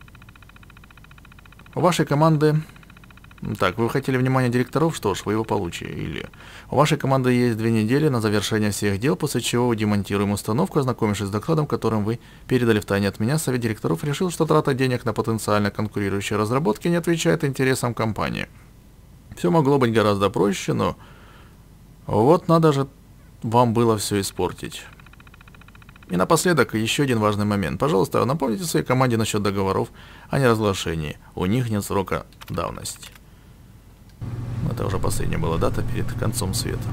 У вашей команды... Так, вы хотели внимания директоров? Что ж, вы его получили. У вашей команды есть 2 недели на завершение всех дел, после чего вы демонтируем установку. Ознакомившись с докладом, которым вы передали втайне от меня, совет директоров решил, что трата денег на потенциально конкурирующие разработки не отвечает интересам компании. Все могло быть гораздо проще, но... Вот надо же вам было все испортить. И напоследок еще один важный момент. Пожалуйста, напомните своей команде насчет договоров о неразглашении. У них нет срока давности. Это уже последняя была дата перед концом света.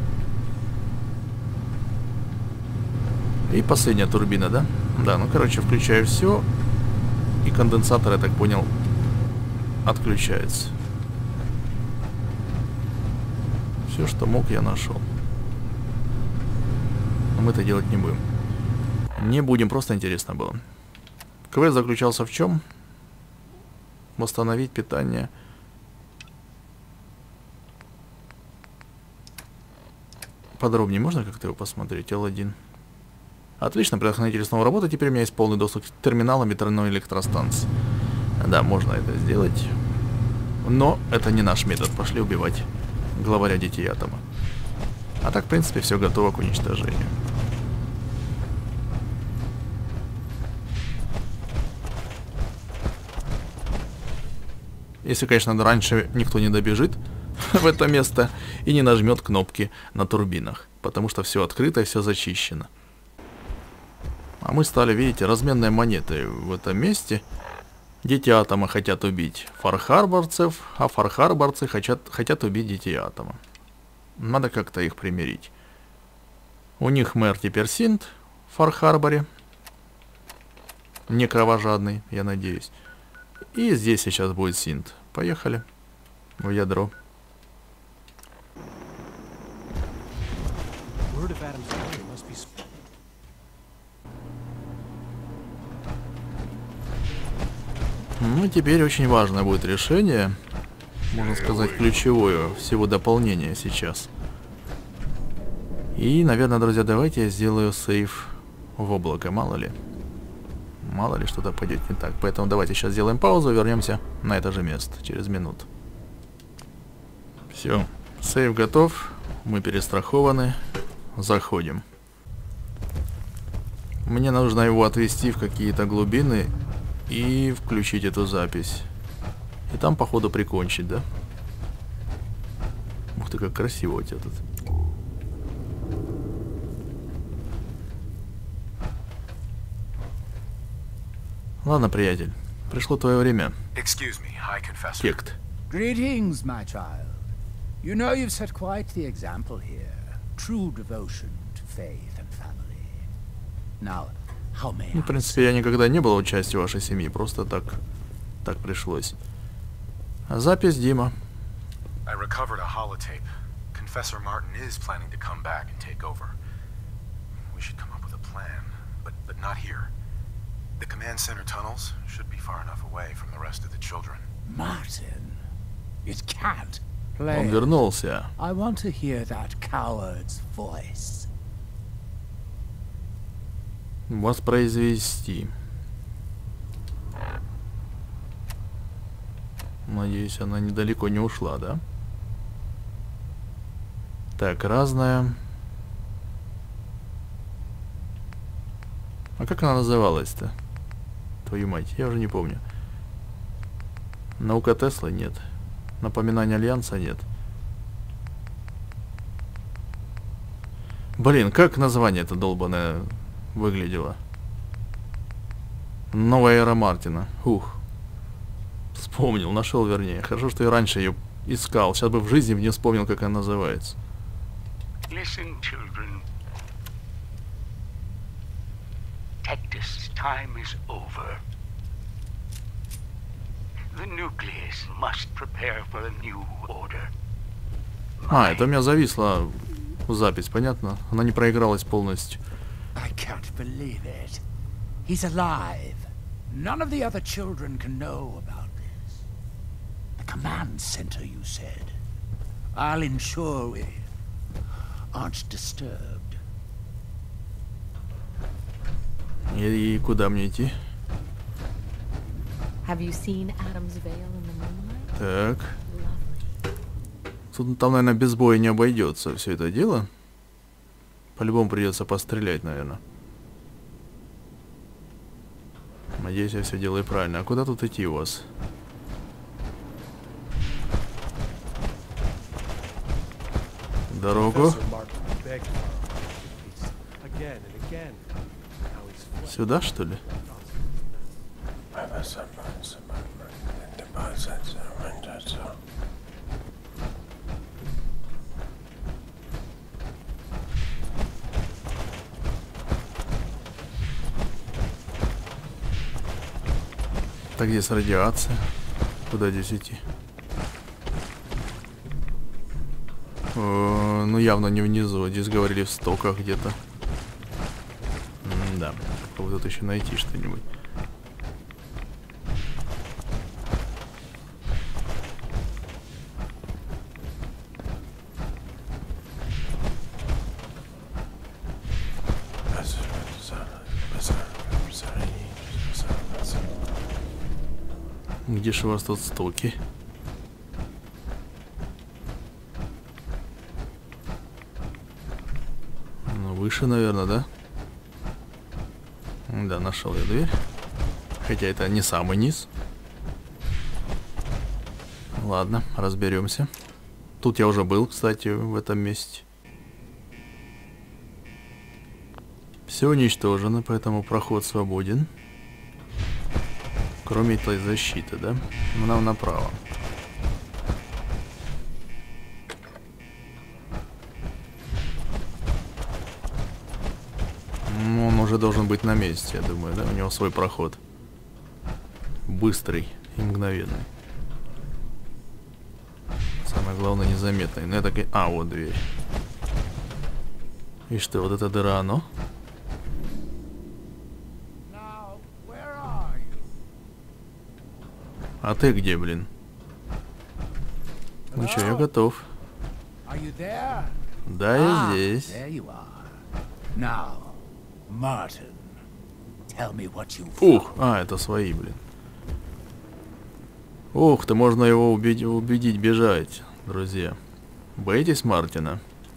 И последняя турбина, да? Да, ну короче, включаю все. И конденсатор, я так понял, отключается. Все, что мог, я нашел. Но мы это делать не будем. Не будем, просто интересно было. Квест заключался в чем? Восстановить питание. Подробнее можно как-то его посмотреть? L1. Отлично, предохранитель снова работает. Теперь у меня есть полный доступ к терминалам ветряной электростанции. Да, можно это сделать. Но это не наш метод. Пошли убивать главаря детей атома. А так, в принципе, все готово к уничтожению. Если, конечно, раньше никто не добежит в это место и не нажмет кнопки на турбинах, потому что все открыто и все зачищено. А мы стали, видите, разменной монетой в этом месте. Дети атома хотят убить фархарборцев, а фархарборцы хотят убить детей атома. Надо как-то их примирить. У них мэр теперь Синт в Фархарборе. Не кровожадный, я надеюсь. И здесь сейчас будет Синт. Поехали в ядро. Ну, теперь очень важное будет решение. Можно сказать, ключевое всего дополнения сейчас. И, наверное, друзья, давайте я сделаю сейв в облако, мало ли. Мало ли что-то пойдет не так. Поэтому давайте сейчас сделаем паузу и вернемся на это же место через минуту. Все, сейв готов. Мы перестрахованы. Заходим. Мне нужно его отвести в какие-то глубины и включить эту запись. И там, походу, прикончить, да? Ух ты, как красиво у тебя тут. Ладно, приятель. Пришло твое время. Кект. Greetings, my child. You know you've set quite the example here. True devotion to faith and family. Now, how may I... В принципе, я никогда не был частью вашей семьи. Просто так пришлось. Запись, Дима. I recovered a holotape. Confessor Martin is planning to come back and take over. We should come up with a plan, but not here. The command center tunnels should be far enough away from the rest of the children. Martin, it can't Он play. вернулся. I want to hear that coward's voice. Воспроизвести. Надеюсь, она недалеко не ушла, да? Так, разная. А как она называлась-то? Твою мать, я уже не помню. Наука Теслы нет. Напоминание Альянса нет. Блин, как название это долбаное выглядело? Новая эра Мартина. Ух. Вспомнил, нашел, вернее. Хорошо, что я раньше ее искал. Сейчас бы в жизни не вспомнил, как она называется. Listen, children. Tectus, time is over. The nucleus must prepare for a new order. Это у меня зависла запись, понятно? Она не проигралась полностью. I can't believe it. He's alive. None of the other children can know about this. The command center, you said. I'll ensure we aren't disturbed. И куда мне идти? Have you seen Adam's Vale in the moonlight? Так. Lovely. Тут там, наверное, без боя не обойдется все это дело. По-любому придется пострелять, наверное. Надеюсь, я все делаю правильно. А куда тут идти у вас? Дорогу. Сюда, что ли? Так, здесь радиация. Куда здесь идти? Ну, явно не внизу. Здесь говорили в стоках где-то. Да. Попробую тут еще найти что-нибудь. Где же у вас тут стоки? Ну, выше, наверное, да? Да, нашел я дверь. Хотя это не самый низ. Ладно, разберемся. Тут я уже был, кстати, в этом месте. Все уничтожено, поэтому проход свободен. Кроме этой защиты, да? Нам направо. Он уже должен быть на месте, я думаю, да? У него свой проход. Быстрый и мгновенный. Самое главное, незаметный. Ну, я так и... А, вот дверь. И что, вот эта дыра, оно? А ты где, блин? Ну что, я готов. Да, я здесь. Ух, это свои, блин. Ух ты, можно его убедить бежать, друзья. Боитесь Мартина?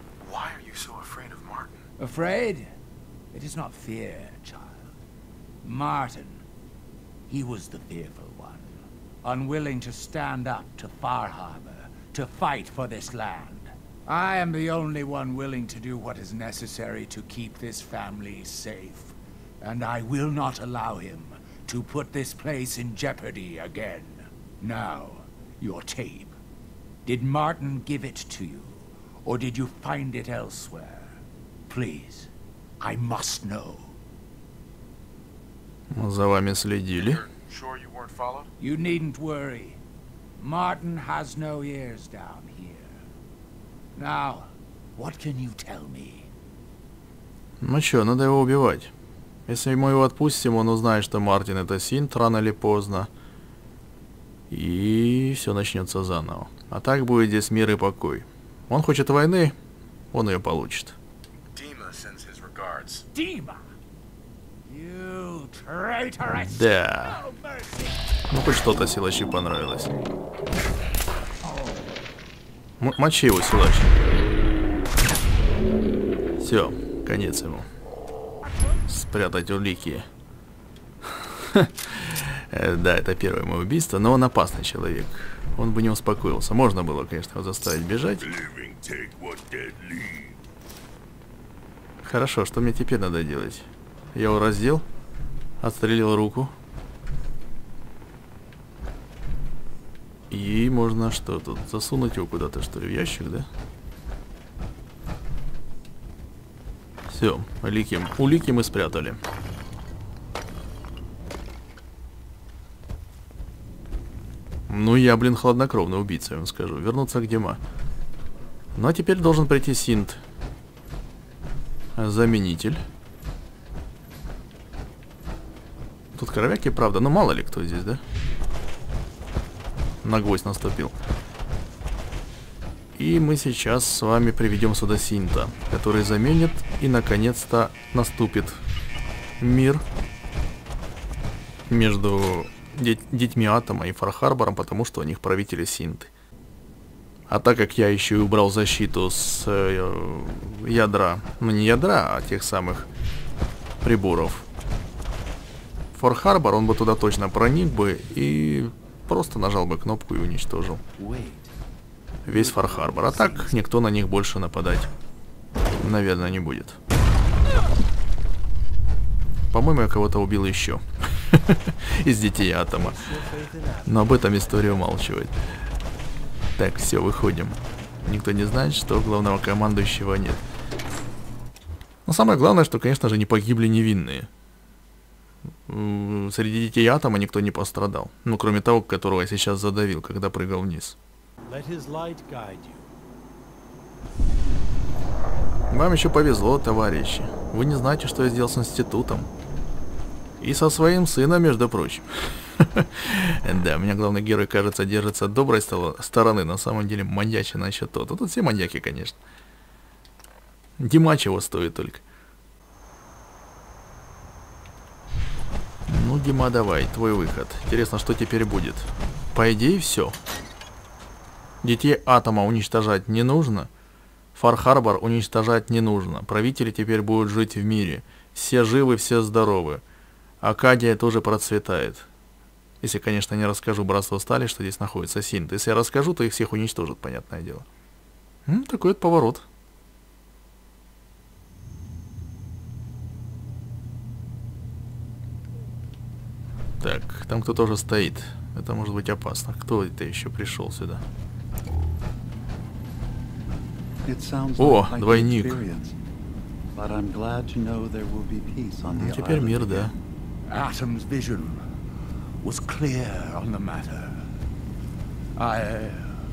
Afraid? It is not fear, child. Martin, he was the fearful one, unwilling to stand up to Far Harbor, to fight for this land. I am the only one willing to do what is necessary to keep this family safe, and I will not allow him to put this place in jeopardy again. Now, your tape. Did Martin give it to you, or did you find it elsewhere? Please, I must know. За вами следили. You needn't worry. Martin has no ears down here. Now, what can you tell me? Ну чё, надо его убивать. Если мы его отпустим, он узнает, что Мартин это Синт рано или поздно. И все начнется заново. А так будет здесь мир и покой. Он хочет войны, он ее получит. Dima! You traitorous! Да. Ну хоть что-то силачу понравилось. Мочи его, силач. Все, конец ему. Спрятать улики. Да, это первое мое убийство, но он опасный человек. Он бы не успокоился. Можно было, конечно, его заставить бежать. Хорошо, что мне теперь надо делать? Я его раздел, отстрелил руку. И можно что тут? Засунуть его куда-то, что ли, в ящик, да? Все, улики мы спрятали. Ну, я, блин, хладнокровный убийца, я вам скажу. Вернуться к Дима. Ну, а теперь должен прийти Синт. Заменитель. Тут коровяки, правда. Ну, мало ли кто здесь, да? На гвоздь наступил. И мы сейчас с вами приведем сюда Синта, который заменит, и, наконец-то, наступит мир между детьми Атома и Фар-Харбором, потому что у них правители синты. А так как я еще и убрал защиту с ядра, ну не ядра, а тех самых приборов Фар-Харбор, он бы туда точно проник бы и просто нажал бы кнопку и уничтожил весь Фар-Харбор. А так никто на них больше нападать, наверное, не будет. По-моему, я кого-то убил еще из детей Атома. Но об этом история умалчивает. Так, все, выходим. Никто не знает, что главного командующего нет. Но самое главное, что, конечно же, не погибли невинные. Среди детей Атома никто не пострадал. Ну, кроме того, которого я сейчас задавил, когда прыгал вниз. Вам еще повезло, товарищи. Вы не знаете, что я сделал с институтом. И со своим сыном, между прочим. Да, у меня главный герой, кажется, держится доброй стороны. На самом деле маньячина еще тот. Тут все маньяки, конечно. Дима чего стоит только. Ну, Дима, давай, твой выход. Интересно, что теперь будет. По идее, все. Детей Атома уничтожать не нужно. Фар-Харбор уничтожать не нужно. Правители теперь будут жить в мире. Все живы, все здоровы. Акадия тоже процветает. Если, конечно, не расскажу братству Стали, что здесь находится синт. Если я расскажу, то их всех уничтожат, понятное дело. Такой вот поворот. Так, там кто тоже стоит. Это может быть опасно. Кто это еще пришел сюда? О, двойник. Теперь мир, да. Atom's vision was clear on the matter. I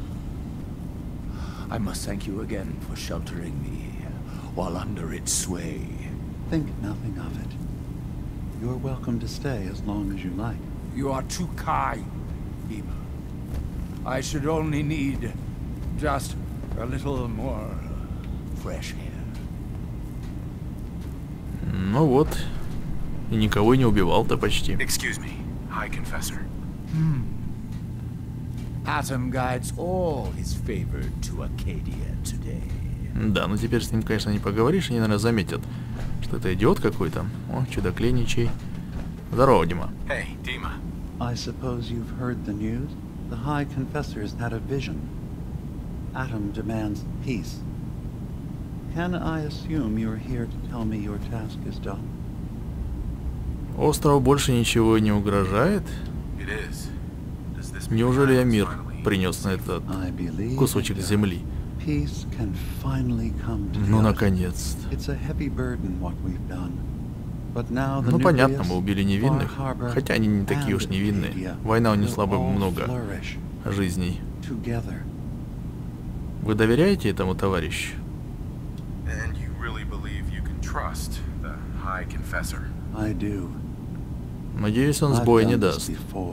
must thank you again for sheltering me while under its sway. Think nothing of it. You're welcome to stay as long as you like. You are too kind, Dima. I should only need just a little more fresh air. Ну вот. И никого не убивал-то почти. Excuse me, High Confessor. Atom guides all his favored to Acadia today. Да, но теперь с ним, конечно, не поговоришь, они, наверное, заметят, что это идиот какой-то. О, чудо-кленичий. Здорово, Дима. Hey, Dima. I suppose you've heard the news? The High Confessor's had a vision. Atom demands peace. Can I assume you're here to tell me your task is done? Острову больше ничего не угрожает? Неужели я мир принес на этот кусочек земли? Ну, наконец-то. Ну, понятно, мы убили невинных, хотя они не такие уж невинные. Война унесла бы много жизней. Вы доверяете этому товарищу? Надеюсь, он сбоя не даст.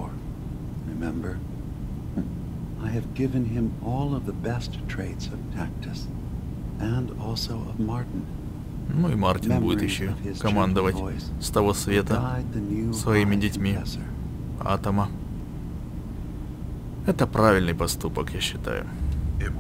I have given him all of the best traits of Tactus, and also of Martin. Ну и Мартин будет еще командовать с того света своими детьми Атома. Это правильный поступок, я считаю. It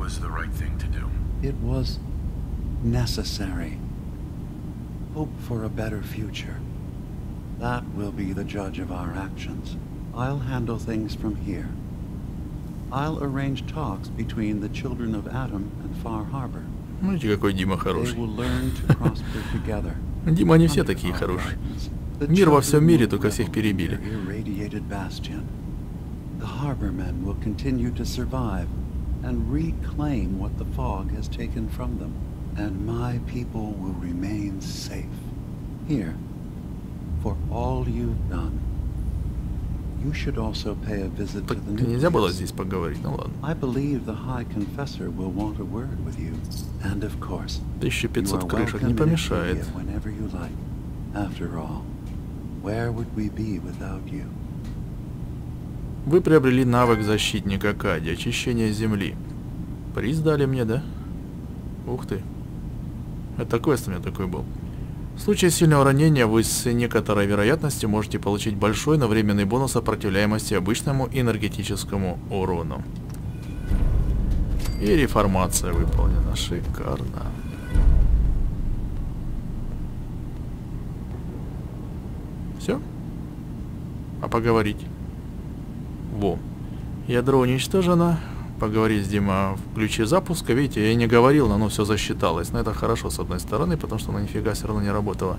was necessary. Hope for a better future. That will be the judge of our actions. I'll handle things from here. I'll arrange talks between the children of Atom and Far Harbor. Смотрите, какой Дима хороший. They will learn to prosper together. Дима, они все такие хорошие. Мир во всем мире, только всех перебили. The Harbormen will continue to survive and reclaim what the fog has taken from them, and my people will remain safe. Here, for all you've done, you should also pay a visit to the нельзя было здесь поговорить, ну ладно. I believe the High Confessor will want a word with you, and of course, 1500 крышек не помешает. Whenever you like. After all, where would we be without you? Вы приобрели навык защитника Акадии, очищение земли. Приз дали мне, да? Ух ты. Это квест у меня такой был. В случае сильного ранения вы с некоторой вероятностью можете получить большой, но временный бонус сопротивляемости обычному энергетическому урону. И реформация выполнена. Шикарно. Все? А поговорить? Во. Ядро уничтожено. Поговорить с Дима. Включи запуска. Видите, я и не говорил, но оно все засчиталось. Но это хорошо с одной стороны, потому что оно нифига все равно не работало.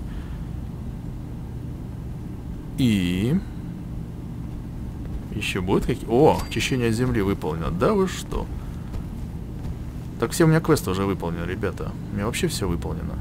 И... Еще будет какие... О, очищение земли выполнено. Да вы что? Так все у меня квесты уже выполнены, ребята. У меня вообще все выполнено.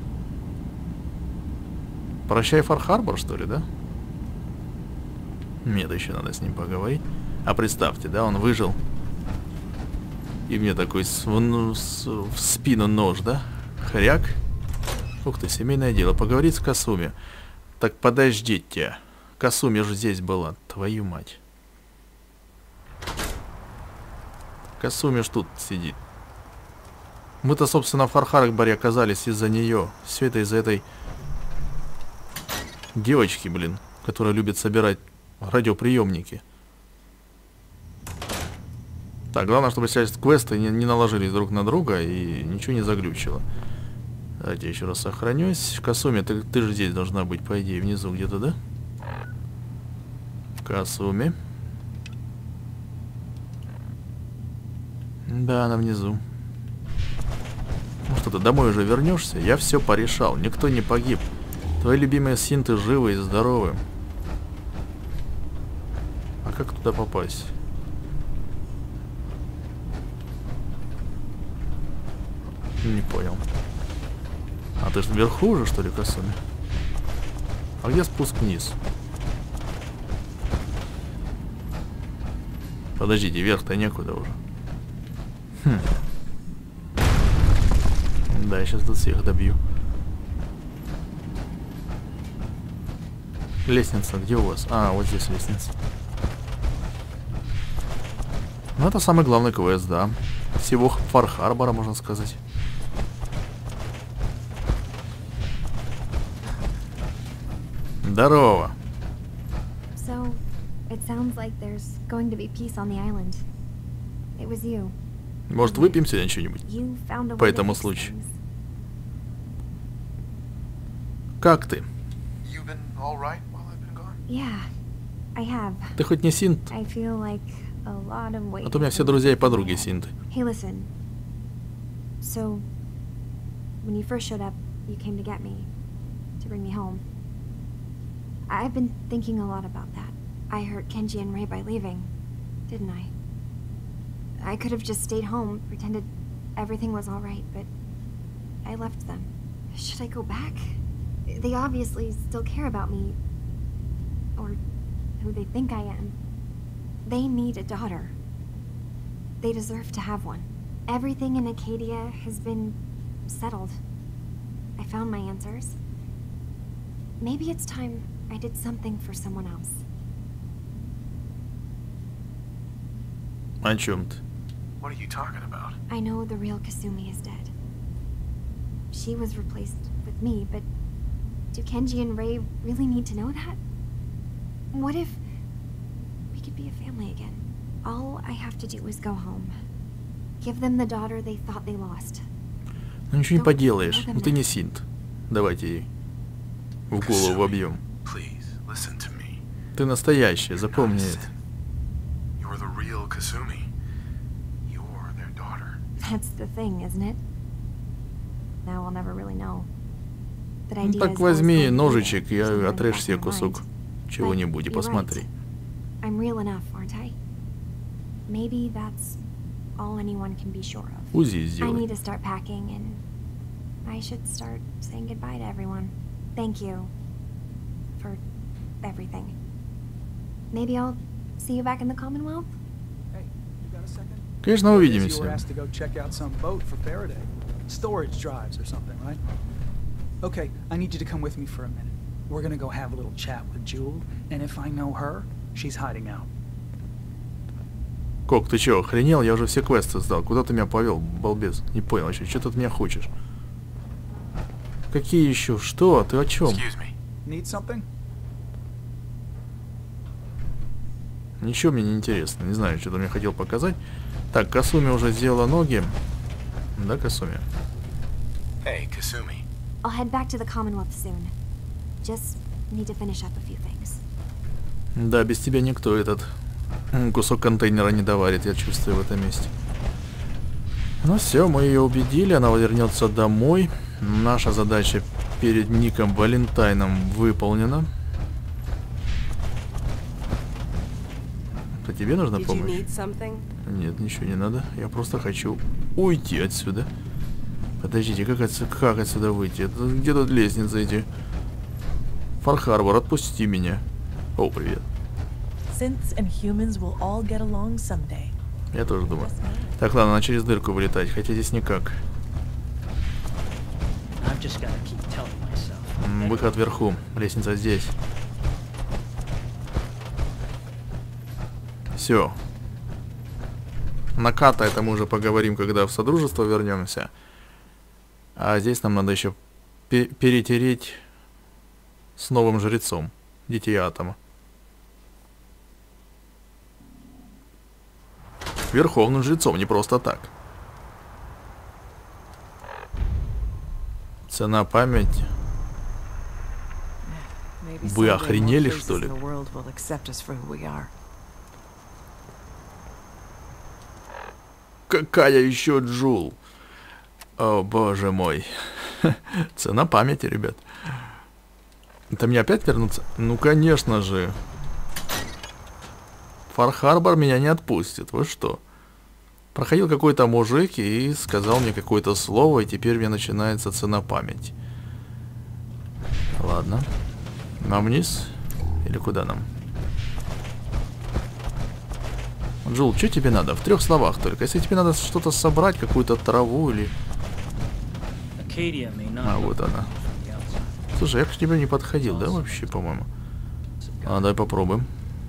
Прощай, Фар-Харбор, что ли, да? Мне-то еще надо с ним поговорить. А представьте, да, он выжил. И мне такой в спину нож, да? Хряк. Ух ты, семейное дело. Поговорить с Касуми. Так подождите. Касуми же здесь была. Твою мать. Касуми ж тут сидит. Мы-то, собственно, в Фар-Харборе оказались из-за нее. Все это из-за этой девочки, блин, которая любит собирать радиоприемники. Так, главное, чтобы сейчас квесты не наложились друг на друга и ничего не заглючило. Давайте еще раз сохранюсь. Касуми, ты же здесь должна быть, по идее, внизу где-то, да? Касуми. Да, она внизу. Ну что, ты домой уже вернешься? Я все порешал, никто не погиб. Твои любимые синты живы и здоровы. А как туда попасть? Не понял. А ты же вверху уже, что ли, Касуми? А где спуск вниз? Подождите, вверх-то некуда уже. Хм. Да, я сейчас тут всех добью. Лестница, где у вас? А, вот здесь лестница. Ну, это самый главный квест, да. Всего Фар-Харбора, можно сказать. Здорово. So, it sounds like there's going to be peace on the island. It was you. Может, выпьем сегодня что-нибудь? You found a По way to этому fix случаю. things. Как ты? You been all right while I've been gone? Yeah, I have. Ты хоть не синт? I feel like a lot of weight. А то у меня все друзья и подруги синты. Hey, listen. So, when you first showed up, you came to get me, to bring me home. I've been thinking a lot about that. I hurt Kenji and Ray by leaving, didn't I? I could have just stayed home, pretended everything was all right, but I left them. Should I go back? They obviously still care about me, or who they think I am. They need a daughter. They deserve to have one. Everything in Acadia has been settled. I found my answers. Maybe it's time I did something for someone else. О чем ты? What are you talking about? I know the real Kasumi is dead. She was replaced with me, but do Kenji and Ray really need to know that? What if we could be a family again? All I have to do is go home. Give them the daughter they thought they lost. Ну ничего не поделаешь. Ну ты не синт. Давайте ей в голову вобьем. Please, listen to me. Ты настоящая, запомни это. You're the real Kasumi. You're their daughter. That's the thing, isn't it? Now I'll never really know. That Ну idea так is always возьми going to be ножичек there, и somewhere in the отрежь back себе of my кусок mind. чего-нибудь и But you're посмотри. right. I'm real enough, aren't I? Maybe that's all anyone can be sure of. УЗИ I сделай. need to start packing, and I should start saying goodbye to everyone. Thank you for everything. Maybe I'll see you back in the Commonwealth? Hey, you got a second? Конечно, You were увидимся. asked to go check out some boat for Faraday. Storage drives or something, right? Okay, I need you to come with me for a minute. We're gonna go have a little chat with Jewel, and if I know her, she's hiding out. Кок, ты чё, охренел? Я уже все квесты сдал. Куда ты меня повел, балбес? Не понял вообще, что ты от меня хочешь? Какие еще? Что? Ты о чем? Excuse me. Need something? Ничего мне не интересно. Не знаю, что ты мне хотел показать. Так, Касуми уже сделала ноги. Да, Касуми? Hey, Kasumi. I'll head back to the Commonwealth soon. Just need to finish up a few things. Да, без тебя никто этот кусок контейнера не доварит, я чувствую в этом месте. Ну все, мы ее убедили, она вернется домой. Наша задача перед Ником Валентайном выполнена. А тебе нужна помощь? Нет, ничего не надо. Я просто хочу уйти отсюда. Подождите, как отсюда выйти? Где тут лестница эти? Фар-Харбор, отпусти меня. О, привет. Я тоже думаю. Так, ладно, надо через дырку вылетать, хотя здесь никак. Выход вверху, лестница здесь. Все. Наката это мы уже поговорим, когда в Содружество вернемся. А здесь нам надо еще перетереть с новым жрецом, Детей Атома. Верховным жрецом, не просто так. Цена памяти. Вы охренели, что ли? Какая еще Джул? О, боже мой. Цена памяти, ребят. Это мне опять вернуться? Ну, конечно же. Фар-Харбор меня не отпустит. Вы что? Проходил какой-то мужик и сказал мне какое-то слово, и теперь мне начинается цена памяти. Ладно. Нам вниз? Или куда нам? Джул, что тебе надо? В 3 словах только. Если тебе надо что-то собрать, какую-то траву или... А, вот она. Слушай, я к тебе не подходил, да, вообще, по-моему? А, дай попробуем.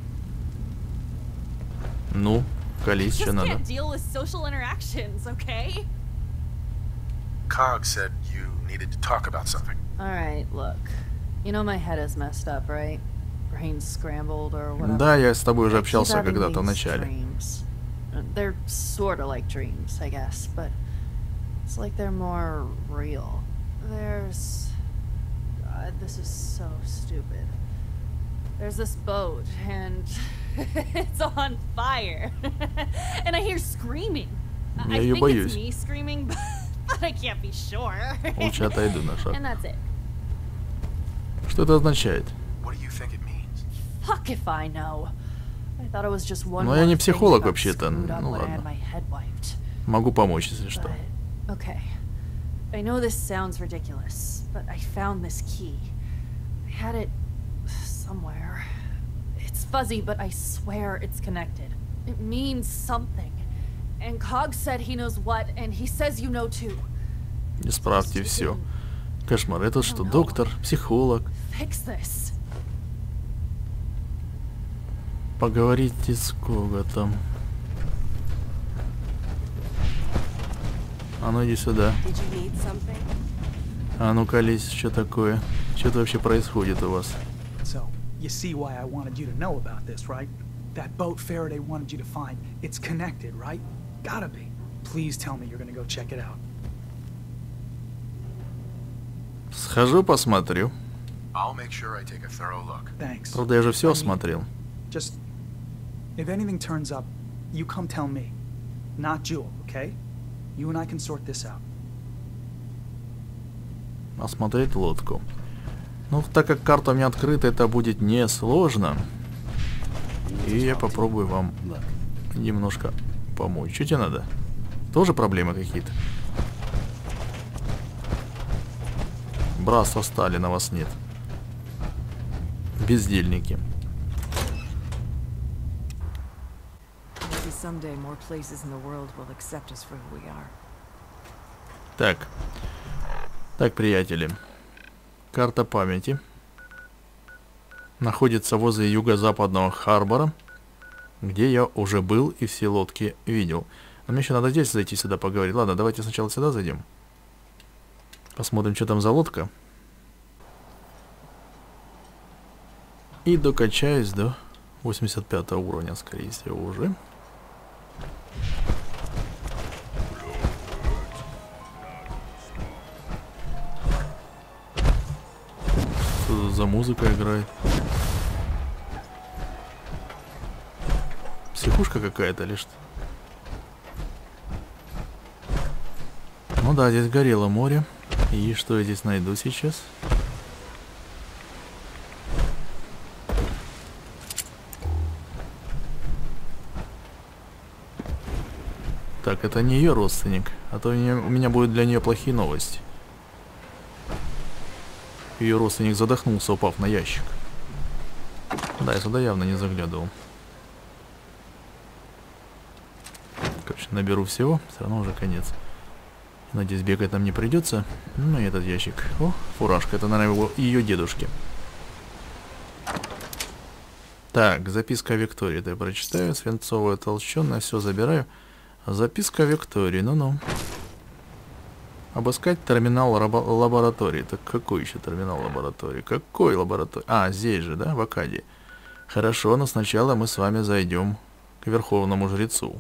Ну, колись, что надо. Cog said you needed to talk about something. Alright, look. You know my head is messed up, right? Brain's scrambled or whatever. Да, я с тобой уже общался когда-то в начале. They're sort of like dreams, I guess, but it's like they're more real. There's... God, this is so stupid. There's this boat, and it's on fire. And I hear screaming. I think it's me screaming, but I can't be sure. Лучше отойду на шаг. And that's it. Что это означает? What do you think it means? Fuck if I know. I thought it was just one. Ну, я не психолог вообще-то. Ну ладно. Могу помочь, если что. Okay. I know this sounds ridiculous, but I found this key. I had it somewhere. It's fuzzy, but I swear it's connected. It means something. And Cog said he knows what, and he says you know too. Исправьте все. Кошмар. Это что, доктор, психолог? Fix this. Поговорите с Коготом. А ну иди сюда. А ну колись, что такое? Что-то вообще происходит у вас? So, you see why I wanted you to know about this, right? That boat Faraday wanted you to find. It's connected, right? Gotta be. Please tell me you're gonna go check it out. Схожу, посмотрю. I'll make sure I take a thorough look. Thanks. Правда, я же все осмотрел. Just, if anything turns up, you come tell me. Not Jewel, okay? You and I can sort this out. Осмотреть лодку. Ну, так как карта у меня открыта, это будет несложно. И я попробую вам немножко помочь. Что тебе надо? Тоже проблемы какие-то? Братства Сталина вас нет. Бездельники. Так. Так, приятели. Карта памяти. Находится возле юго-западного Харбора, где я уже был и все лодки видел. Но мне еще надо здесь зайти сюда поговорить. Ладно, давайте сначала сюда зайдем. Посмотрим, что там за лодка. И докачаюсь до 85 уровня, скорее всего, уже. Что за музыка играет? Психушка какая-то или что? Ну да, здесь горело море. И что я здесь найду сейчас? Так, это не ее родственник, а то у меня будут для нее плохие новости. Ее родственник задохнулся, упав на ящик. Да, я сюда явно не заглядывал. Короче, наберу всего, все равно уже конец. Надеюсь, бегать нам не придется. Ну и этот ящик. О, фуражка. Это, наверное, ее дедушки. Так, записка Виктории. Это я прочитаю. Свинцовая толщенная. Все, забираю. Записка Виктории. Ну-ну. Обыскать терминал лаборатории. Так какой еще терминал лаборатории? Какой лаборатории? А, здесь же, да, в Акадии. Хорошо, но сначала мы с вами зайдем к Верховному Жрецу.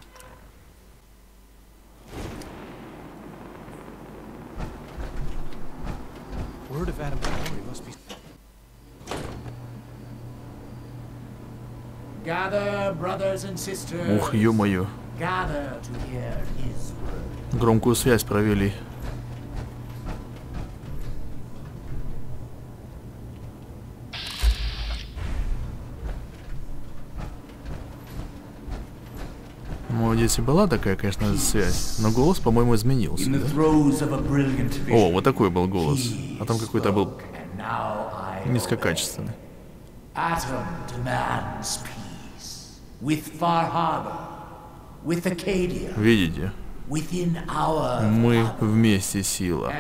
Ух, ё-моё. Громкую связь провели. Ну, здесь и была такая, конечно, связь, но голос, по-моему, изменился. Да? О, вот такой был голос. А там какой-то был низкокачественный. Видите? Мы вместе сила.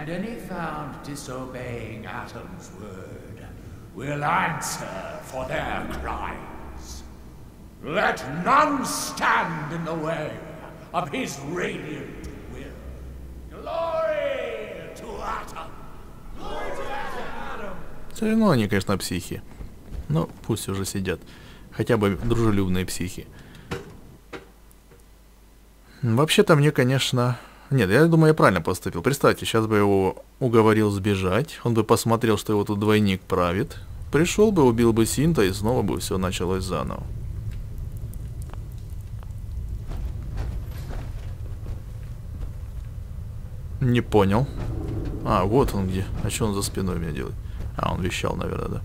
Let none stand in the way of his radiant will. Glory to Atom! Glory to Atom! Все равно они, конечно, психи. Но пусть уже сидят. Хотя бы дружелюбные психи. Вообще-то мне, конечно... Нет, я думаю, я правильно поступил. Представьте, сейчас бы его уговорил сбежать. Он бы посмотрел, что его тут двойник правит. Пришел бы, убил бы Синта, и снова бы все началось заново. Не понял. А, вот он где. А что он за спиной меня делает? А, он вещал, наверное, да.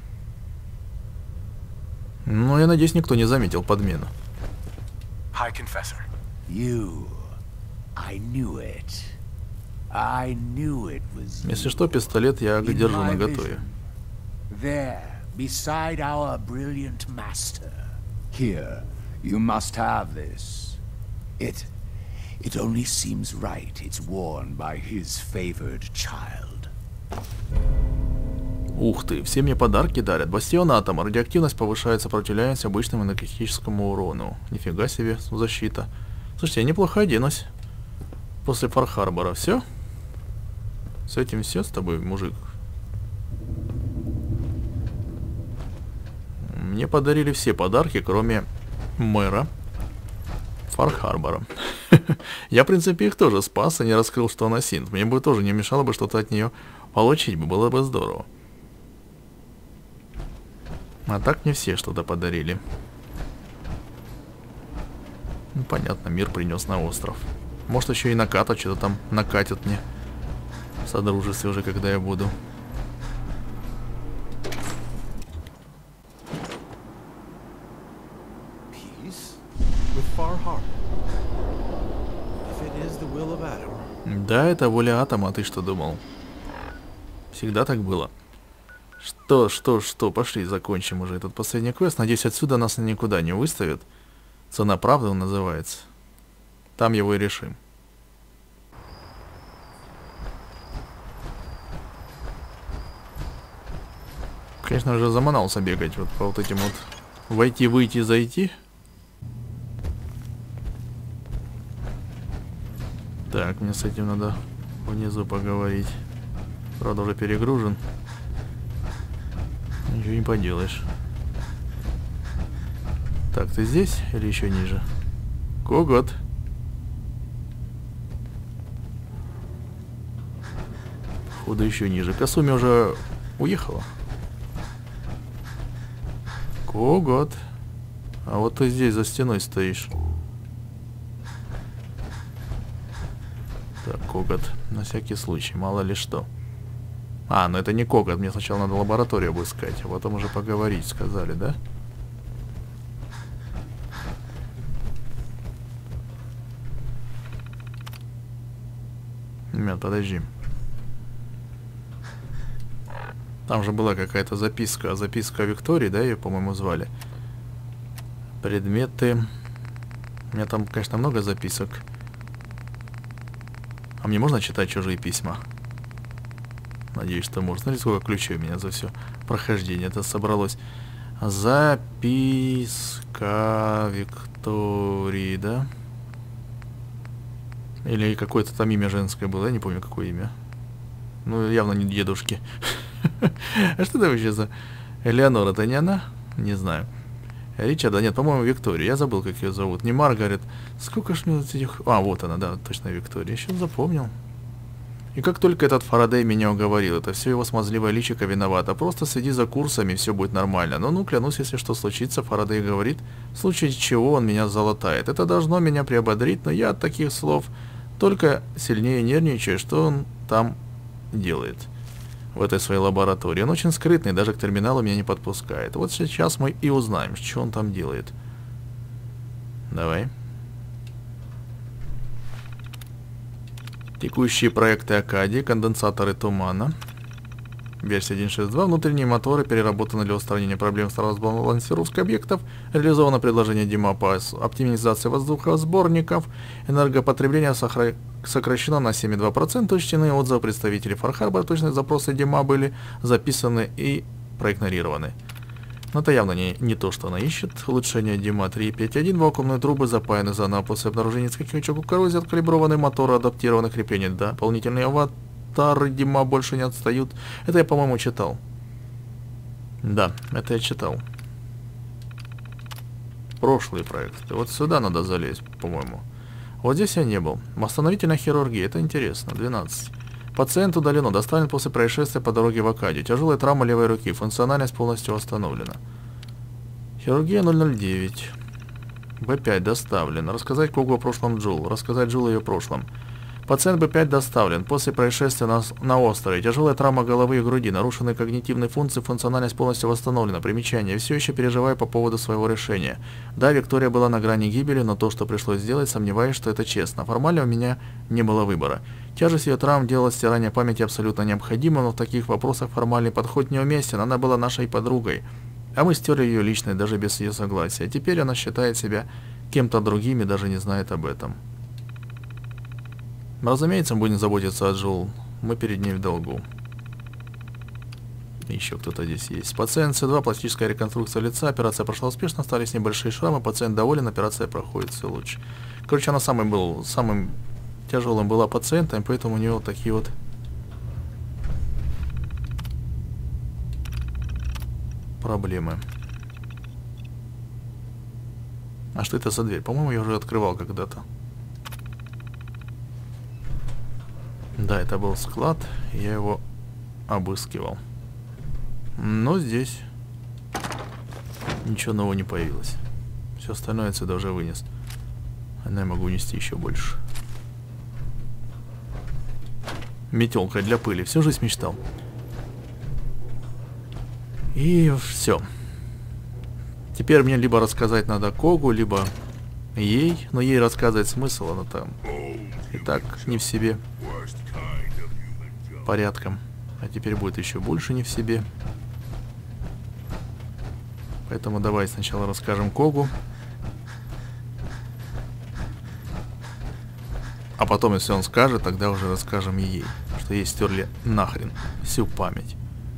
Ну, я надеюсь, никто не заметил подмену. High Confessor. You. I knew it. I knew it was you. Если что, пистолет я держу наготове. There, beside our brilliant master. Here, you must have this. It only seems right it's worn by his favored child. Ух ты, все мне подарки дарят. Бастион атома. Радиоактивность повышает сопротивляемость обычному энергетическому урону. Нифига себе, защита. Слушайте, я неплохо оденусь. После Фар-Харбора. Все? С этим все с тобой, мужик? Мне подарили все подарки, кроме мэра Фар-Харбора. Я, в принципе, их тоже спас и не раскрыл, что она синт. Мне бы тоже не мешало бы что-то от нее получить, было бы здорово. А так мне все что-то подарили. Ну, понятно, мир принес на остров. Может, еще и накатать, что-то там накатят мне. В содружестве уже, когда я буду. Да, это воля атома, а ты что думал? Всегда так было. Что, пошли, закончим уже этот последний квест. Надеюсь, отсюда нас никуда не выставят. Цена правды он называется. Там его и решим. Конечно же, заманался бегать вот по вот этим вот войти, выйти, зайти. Так, мне с этим надо внизу поговорить. Правда, уже перегружен. Ничего не поделаешь. Так, ты здесь или еще ниже? Когот. Походу еще ниже. Касуми уже уехала. Когот. А вот ты здесь за стеной стоишь. Так, Когот. На всякий случай, мало ли что. А, ну это не Когот. Мне сначала надо лабораторию обыскать, а потом уже поговорить, сказали, да? Нет, подожди. Там же была какая-то записка. Записка о Виктории, да, ее, по-моему, звали. Предметы. У меня там, конечно, много записок. А мне можно читать чужие письма? Надеюсь, что можно. Смотрите, сколько ключей у меня за все прохождение. Это собралось. Записка Виктории, да? Или какое-то там имя женское было. Я не помню, какое имя. Ну, явно не дедушки. А что это вообще за... Элеонора, это не она? Не знаю. Ричарда, нет, по-моему, Виктория. Я забыл, как ее зовут. Не Маргарет. Сколько ж мне этих... А, вот она, да, точно Виктория. Еще запомнил. И как только этот Фарадей меня уговорил, это все его смазливое личико виновато. Просто следи за курсами, все будет нормально. Но ну, клянусь, если что случится, Фарадей говорит, в случае чего он меня залатает. Это должно меня приободрить, но я от таких слов только сильнее нервничаю, что он там делает. В этой своей лаборатории. Он очень скрытный, даже к терминалу меня не подпускает. Вот сейчас мы и узнаем, что он там делает. Давай. Текущие проекты Акадии, конденсаторы тумана. Версия 1.6.2. Внутренние моторы переработаны для устранения проблем с разбалансировкой объектов. Реализовано предложение ДИМАПа с оптимизацией воздухосборников. Энергопотребление сокращено на 7,2%. Учтены отзывы представителей Фархарбора. Точные запросы ДИМА были записаны и проигнорированы. Но это явно не то, что она ищет. Улучшение ДИМА 3.5.1. Вакуумные трубы запаяны заново после обнаружения нескольких очагов коррозии. Откалиброванные моторы, адаптированы крепления. Дополнительные аватары ДИМА больше не отстают. Это я, по-моему, читал. Да, это я читал. Прошлый проект. Вот сюда надо залезть, по-моему. Вот здесь я не был. Восстановительная хирургия. Это интересно. 12. Пациент удалено. Доставлен после происшествия по дороге в Акадию. Тяжелая травма левой руки. Функциональность полностью восстановлена. Хирургия 009. Б5 доставлен. Рассказать Когу о прошлом Джул. Рассказать Джул о ее прошлом. Пациент Б5 доставлен. После происшествия на острове. Тяжелая травма головы и груди. Нарушены когнитивные функции. Функциональность полностью восстановлена. Примечание. Все еще переживаю по поводу своего решения. Да, Виктория была на грани гибели, но то, что пришлось сделать, сомневаюсь, что это честно. Формально у меня не было выбора. Тяжесть ее травм делала стирание памяти абсолютно необходимо, но в таких вопросах формальный подход неуместен. Она была нашей подругой. А мы стерли ее личность даже без ее согласия. Теперь она считает себя кем-то другим и даже не знает об этом. Разумеется, мы будем заботиться о Джул. Мы перед ней в долгу. Еще кто-то здесь есть. Пациент С2, пластическая реконструкция лица. Операция прошла успешно, остались небольшие шрамы. Пациент доволен, операция проходит все лучше. Короче, она самым тяжелым была пациентом, поэтому у нее вот такие вот проблемы. А что это за дверь? По-моему, я уже открывал когда-то. Да, это был склад, я его обыскивал. Но здесь ничего нового не появилось. Все остальное я отсюда уже вынес. Но я могу унести еще больше. Метелка для пыли. Всю жизнь мечтал. И все. Теперь мне либо рассказать надо Когу, либо ей. Но ей рассказывать смысл, она там и так не в себе. Порядком. А теперь будет еще больше не в себе. Поэтому давай сначала расскажем Когу. А потом, если он скажет, тогда уже расскажем и ей. Что ей стерли нахрен всю память.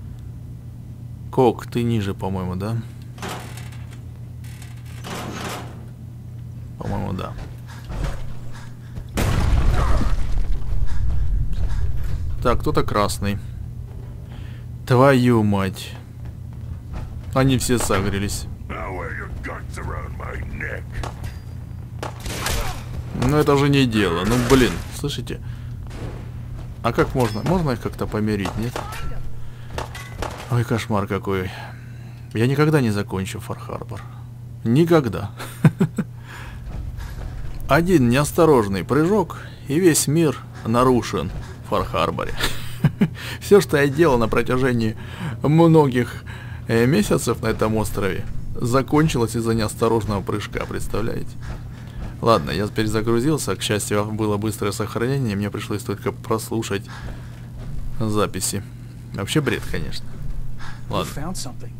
Ког, ты ниже, по-моему, да? По-моему, да. Так, кто-то красный. Твою мать. Они все согрелись. Ну это же не дело. Ну блин, слышите? А как можно? Можно их как-то помирить, нет? Ой, кошмар какой. Я никогда не закончу Фар-Харбор. Никогда. Один неосторожный прыжок, и весь мир нарушен в Фар-Харборе. Все, что я делал на протяжении многих месяцев на этом острове, закончилось из-за неосторожного прыжка, представляете? Ладно, я перезагрузился, к счастью, было быстрое сохранение, мне пришлось только прослушать записи. Вообще бред, конечно. Ладно.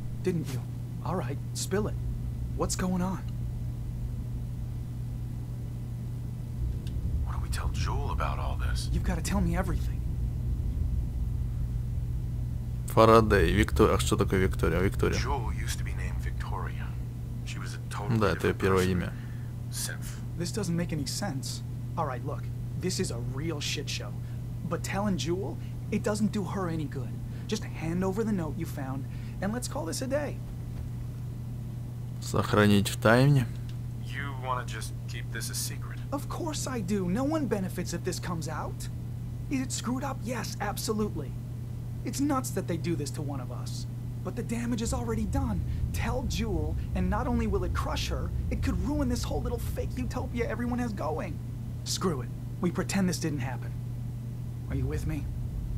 Фарадей, Виктория. Ах, что такое Виктория? Виктория. Да, это ее первое имя. This doesn't make any sense. All right, look, this is a real shit show. But telling Jewel, it doesn't do her any good. Just hand over the note you found, and let's call this a day. Сохранить в тайне. You want to just keep this a secret? Of course I do. No one benefits if this comes out. Is it screwed up? Yes, absolutely. It's nuts that they do this to one of us. But the damage is already done. Tell Jewel, and not only will it crush her, it could ruin this whole little fake utopia everyone has going. Screw it. We pretend this didn't happen. Are you with me?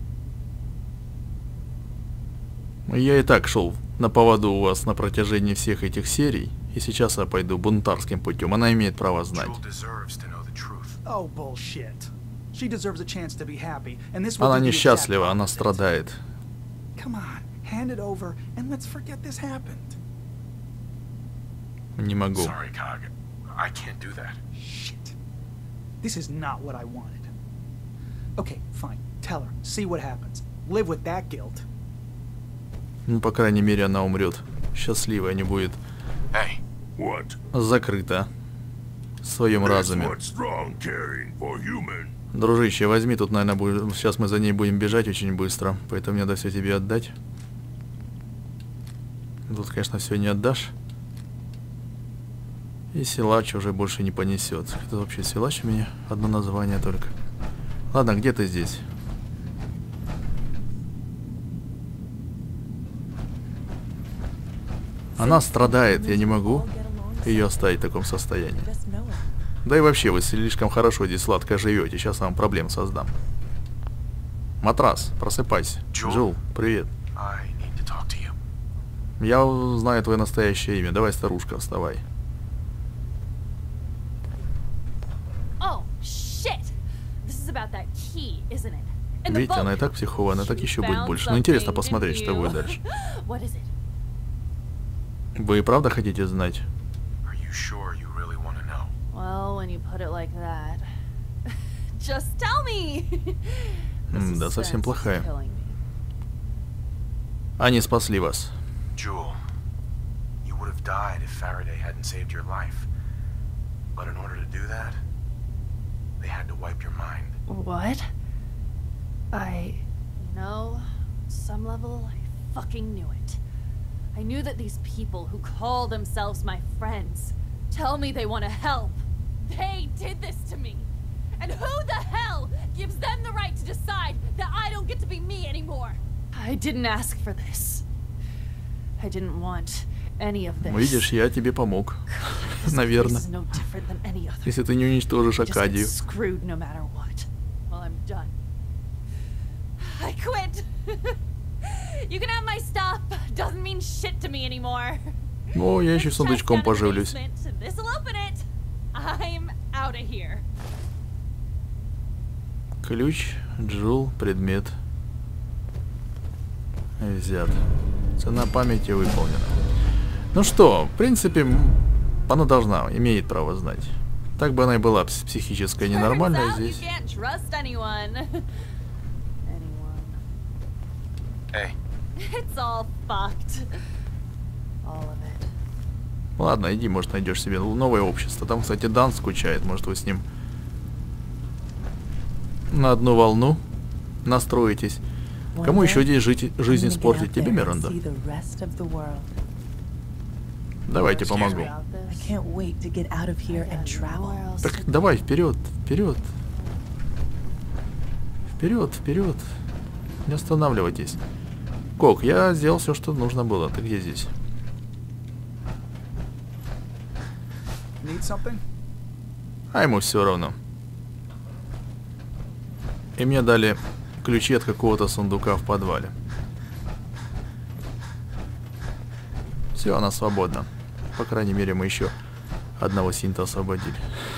Я и так шел на поводу у вас на протяжении всех этих серий, и сейчас я пойду бунтарским путем. Она имеет право знать. Oh, bullshit. She deserves a chance to be happy, and this will Она be the несчастлива, exact она opposite. страдает. Come on, hand it over, and let's forget this happened. Не могу. Sorry, Cog. I can't do that. Shit. This is not what I wanted. Okay, fine. Tell her. See what happens. Live with that guilt. Ну, по крайней мере, она умрет. Счастливая, не будет Hey. закрыта в своем разуме. Дружище, возьми тут, наверное, будет. Сейчас мы за ней будем бежать очень быстро, поэтому мне надо все тебе отдать. Тут, конечно, все не отдашь. И силач уже больше не понесет. Это вообще силач у меня? Одно название только. Ладно, где ты здесь? Она страдает, я не могу ее оставить в таком состоянии. Да и вообще, вы слишком хорошо здесь сладко живете, сейчас я вам проблем создам. Матрас, просыпайся. Джул, привет. Я знаю твое настоящее имя. Давай, старушка, вставай. Видите, она и так психованная, так еще будет больше. Но интересно посмотреть, что будет дальше. Вы и правда хотите знать? Да, совсем плохая. Они спасли вас. Jewel, you would have died if Faraday hadn't saved your life. But in order to do that, they had to wipe your mind. What? You know, on some level, I fucking knew it. I knew that these people who call themselves my friends tell me they want to help. They did this to me. And who the hell gives them the right to decide that I don't get to be me anymore? I didn't ask for this. I didn't want any of this. Видишь, я тебе помог. Наверное. Если ты не уничтожишь Акадию. I quit. You can have my stuff. Doesn't mean shit to me anymore. О, я еще сундучком поживлюсь. This'll open it. I'm out of here. Ключ, Джул, предмет взят. Цена памяти выполнена. Ну что, в принципе, она должна, имеет право знать. Так бы она и была психическая ненормальная здесь. Hey. It's all fucked. All of it. Ладно, иди, может, найдешь себе новое общество. Там, кстати, Дан скучает. Может, вы с ним на одну волну настроитесь. Кому еще здесь жизнь испортить? Тебе, Миранда? Давайте помогу. Так давай, вперед, вперед. Вперед, вперед. Не останавливайтесь. Кок, я сделал все, что нужно было. Ты где здесь? А ему все равно. И мне дали ключи от какого-то сундука в подвале. Все, она свободна. По крайней мере, мы еще одного синта освободили.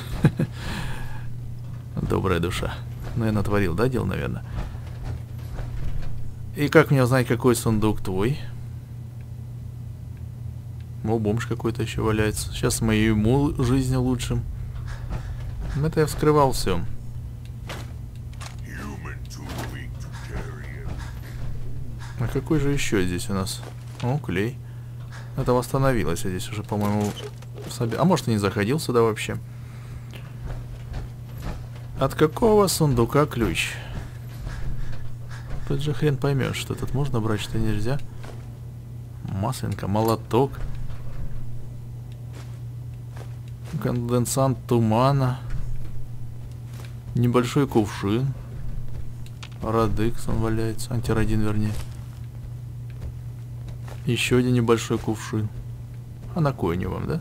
Добрая душа. Ну, я натворил, да, дел, наверное? И как мне узнать, какой сундук твой? Ну, бомж какой-то еще валяется. Сейчас мы ему жизнь улучшим. Это я вскрывал все. А какой же еще здесь у нас? О, клей. Это восстановилось. Я здесь уже, по-моему, а может, и не заходил сюда вообще. От какого сундука ключ? Тут же хрен поймешь, что тут можно брать, что нельзя. Масленка, молоток. Конденсант тумана. Небольшой кувшин. Радикс, он валяется. Антирадин, вернее. Еще один небольшой кувшин. А на кой не вам, да?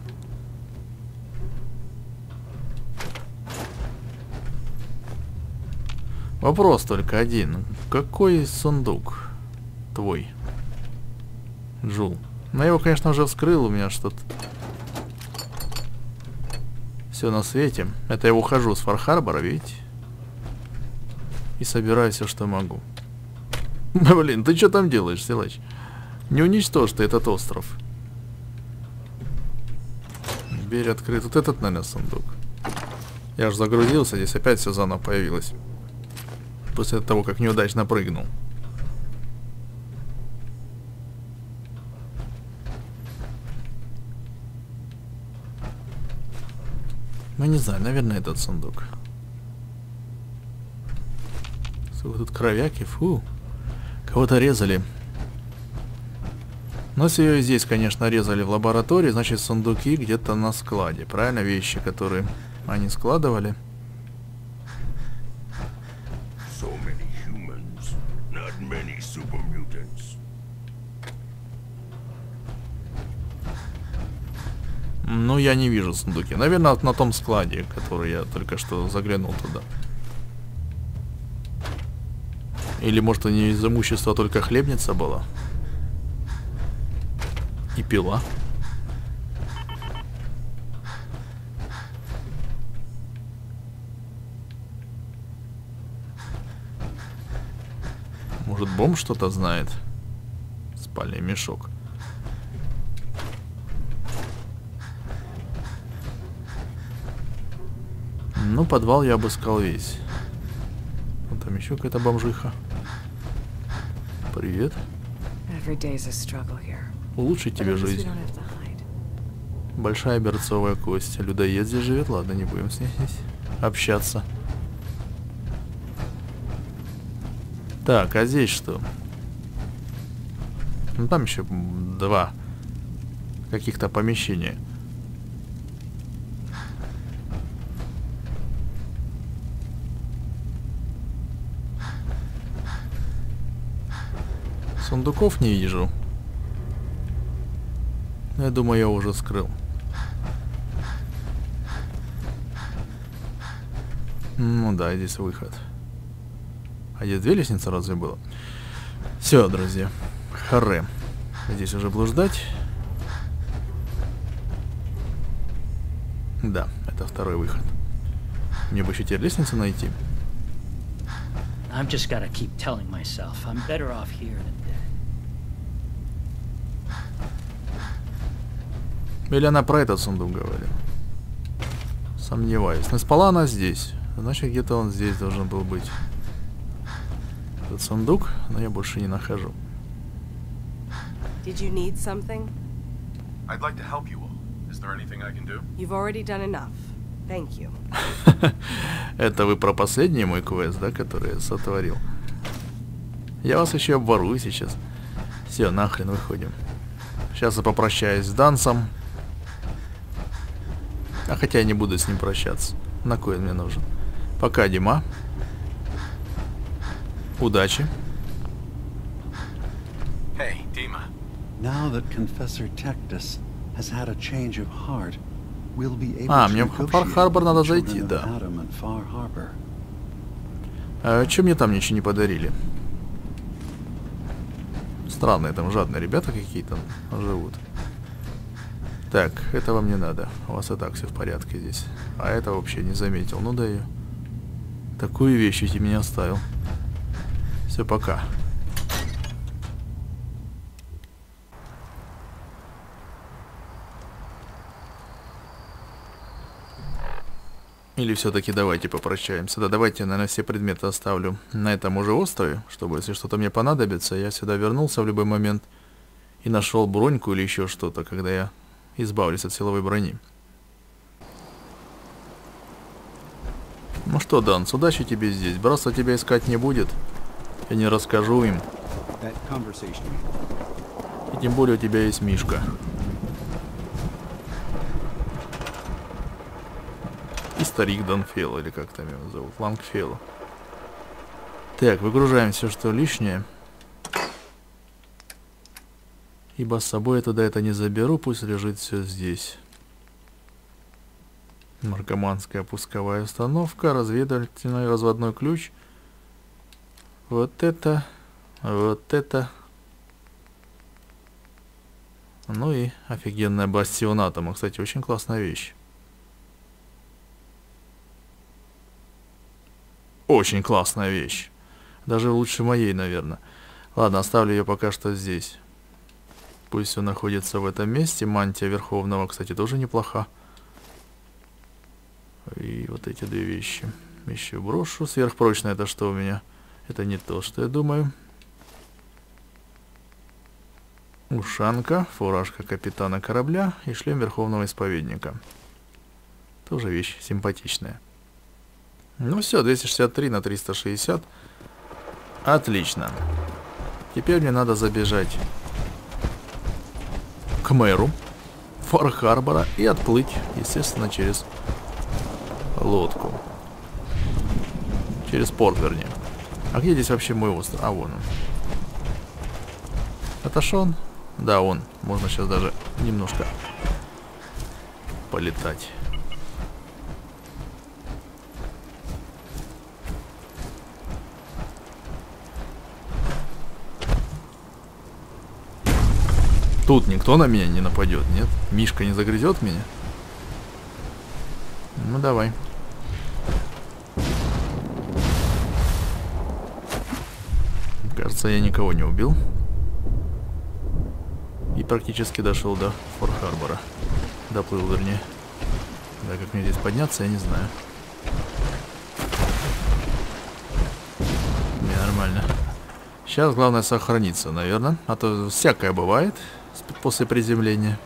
Вопрос только один. Какой сундук твой, Джул? Ну, я его, конечно, уже вскрыл. У меня что-то... Все на свете. Это я ухожу с Фар-Харбора, видите? И собираю все, что могу. Блин, ты что там делаешь, силач? Не уничтожь ты этот остров. Дверь открыта. Вот этот, наверное, сундук. Я же загрузился, здесь опять все заново появилось. После того, как неудачно прыгнул. Ну, не знаю, наверное, этот сундук. Сколько тут кровяки, фу. Кого-то резали. Но если ее здесь, конечно, резали в лаборатории, значит, сундуки где-то на складе. Правильно? Вещи, которые они складывали. Ну, я не вижу сундуки. Наверное, на том складе, который я только что заглянул туда. Или, может, у нее из имущества только хлебница была? И пила. Может, бомж что-то знает? Спальный мешок. Ну, подвал я обыскал весь. Вот там еще какая-то бомжиха. Привет. Улучшить тебе жизнь. Большая берцовая кость. Людоед здесь живет. Ладно, не будем с ней здесь общаться. Так, а здесь что? Ну, там еще два каких-то помещения. Сундуков не вижу. Я думаю, я уже скрыл. Ну да, здесь выход. А здесь две лестницы разве было? Все, друзья. Харе. Здесь уже блуждать. Да, это второй выход. Мне бы еще теперь лестницу найти. I'm just gotta keep telling myself I'm better off here than dead. Или она про этот сундук говорила? Сомневаюсь. Но спала она здесь. Значит, где-то он здесь должен был быть. Этот сундук, но я больше не нахожу. Did you need something? I'd like to help you all. Is there anything I can do? You've already done enough. Thank you. Это вы про последний мой квест, да, который я сотворил? Я вас еще обворую сейчас. Все, нахрен выходим. Сейчас я попрощаюсь с Дансом. А хотя я не буду с ним прощаться. На кой он мне нужен? Пока, Дима. Удачи. Hey, Dima. Now that Confessor Tectus has had a change of heart, we'll be able to мне в Фар-Харбор надо зайти, да. Чё мне там ничего не подарили? Странные там жадные ребята какие-то живут. Так, это вам не надо. У вас и так все в порядке здесь. А это вообще не заметил. Ну да ее. Такую вещь ведь и меня оставил. Все, пока. Или все-таки давайте попрощаемся. Да, давайте, наверное, все предметы оставлю на этом уже острове, чтобы, если что-то мне понадобится, я сюда вернулся в любой момент и нашел броньку или еще что-то, когда я избавлюсь от силовой брони. Ну что, Данс, удачи тебе здесь. Братство тебя искать не будет. Я не расскажу им. И тем более у тебя есть Мишка. И старик Данфел, или как там его зовут, Лангфел. Так, выгружаем все, что лишнее. Ибо с собой я туда это не заберу, пусть лежит все здесь. Наркоманская пусковая установка, разведывательный разводной ключ. Вот это, вот это. Ну и офигенная бастионатома, кстати, очень классная вещь. Очень классная вещь. Даже лучше моей, наверное. Ладно, оставлю ее пока что здесь. Пусть все находится в этом месте. Мантия Верховного, кстати, тоже неплоха. И вот эти две вещи. Еще брошу. Сверхпрочно это что у меня? Это не то, что я думаю. Ушанка, фуражка капитана корабля и шлем Верховного Исповедника. Тоже вещь симпатичная. Ну все, 263 на 360. Отлично. Теперь мне надо забежать к мэру Фар-Харбора и отплыть, естественно, через лодку. Через порт, вернее. А где здесь вообще мой остров? А, вон он. Это ж он? Да, он. Можно сейчас даже немножко полетать. Тут никто на меня не нападет, нет? Мишка не загрызет меня? Ну давай. Кажется, я никого не убил. И практически дошел до Фар-Харбора. Доплыл, вернее. Да, как мне здесь подняться, я не знаю. Не, нормально. Сейчас главное сохраниться, наверное. А то всякое бывает после приземления.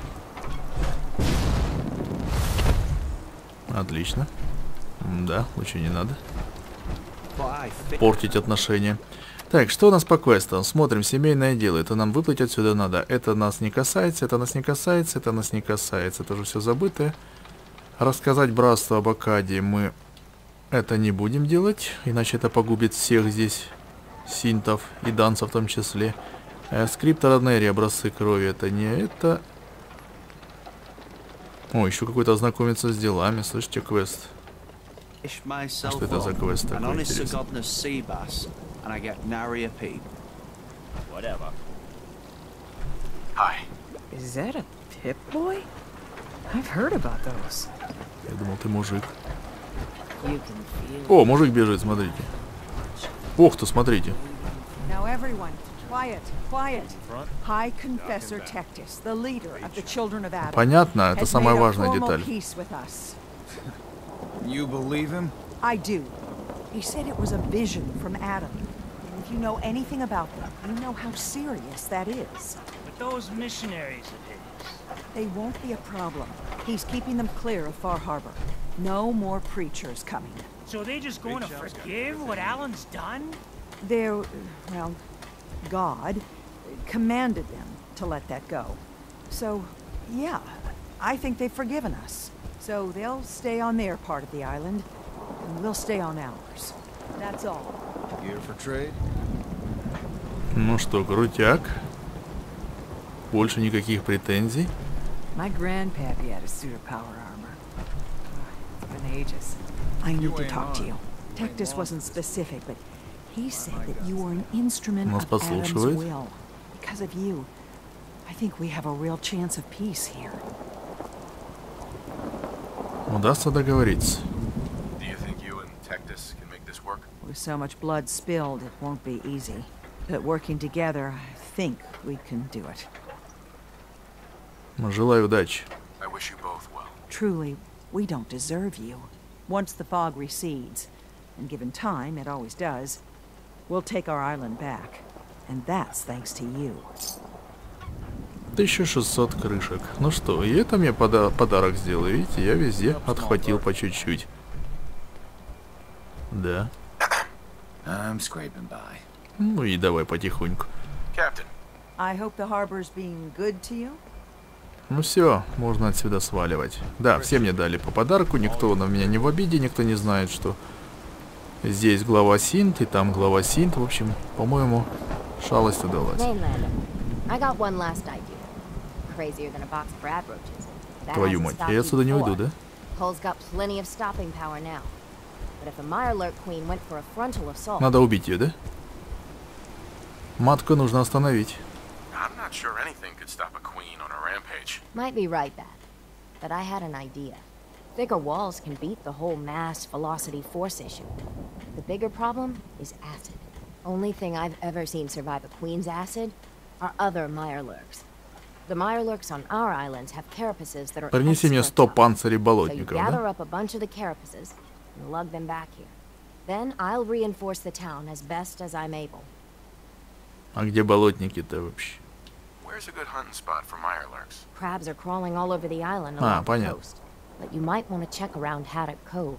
Отлично. Да, лучше не надо портить отношения. Так, что у нас по квестам? Смотрим, семейное дело. Это нам выплыть отсюда надо. Это нас не касается, это нас не касается, это нас не касается. Это уже все забытое. Рассказать братству об Акадии мы это не будем делать, иначе это погубит всех здесь. Синтов и Данцев в том числе. Скрипт Роднери, образцы крови. Это не это. О, еще какой-то ознакомиться с делами. Слышите, квест. Что это за квест такой интересный? Is that a Pip-Boy? I've heard about those. Я думал, ты мужик. О, мужик бежит, смотрите. Ох ты, смотрите. Now everyone, quiet, quiet. High Confessor Tectus, the leader of the children of Adam. Понятно, это самая важная деталь. You believe him? I do. He said it was a vision from Adam. And if you know anything about them, you know how serious that is. But those missionaries of his... They won't be a problem. He's keeping them clear of Far Harbor. No more preachers coming. So are they just going to forgive what Alan's done? They're, well, God commanded them to let that go. So, yeah, I think they've forgiven us. So they'll stay on their part of the island, and we'll stay on ours. That's all. Gear for trade? Ну что, крутяк. Больше никаких претензий. My grandpappy had a suit of power armor. It's been ages. I need to talk to you. Tectus wasn't specific, but he said that you were an instrument of Adam's will. Because of you, I think we have a real chance of peace here. Удастся договориться. Do you think you and Tectus can make this work? With so much blood spilled, it won't be easy. But working together, I think we can do it. Желаю удачи. I wish you both well. Truly, we don't deserve you. Once the fog recedes, and given time, it always does, we'll take our island back. And that's thanks to you. 1600 крышек. Ну что, и это мне подарок сделаю. Видите, я везде отхватил по чуть-чуть. Да. I'm scraping by. Ну и давай потихоньку. Captain. I hope the harbor's being good to you. Ну все, можно отсюда сваливать. Да, все мне дали по подарку, никто на меня не в обиде, никто не знает, что здесь глава Синт и там глава Синт. В общем, по-моему, шалость удалась. Твою мать, я отсюда не уйду, да? Надо убить ее, да? Матку нужно остановить. I'm not sure anything could stop a queen on a rampage. Might be right, but I had an idea. Thicker walls can beat the whole mass velocity force issue. The bigger problem is acid. Only thing I've ever seen survive a queen's acid are other Mirelurks. The Mirelurks on our islands have carapaces that are Принеси мне 100 панцирей болотников, so you gather да? up a bunch of the carapaces and lug them back here. Then I'll reinforce the town as best as I'm able. А где болотники-то вообще? Where's a good hunting spot for Mirelurks? Crabs are crawling all over the island along the понятно. coast. But you might want to check around Haddock Cove.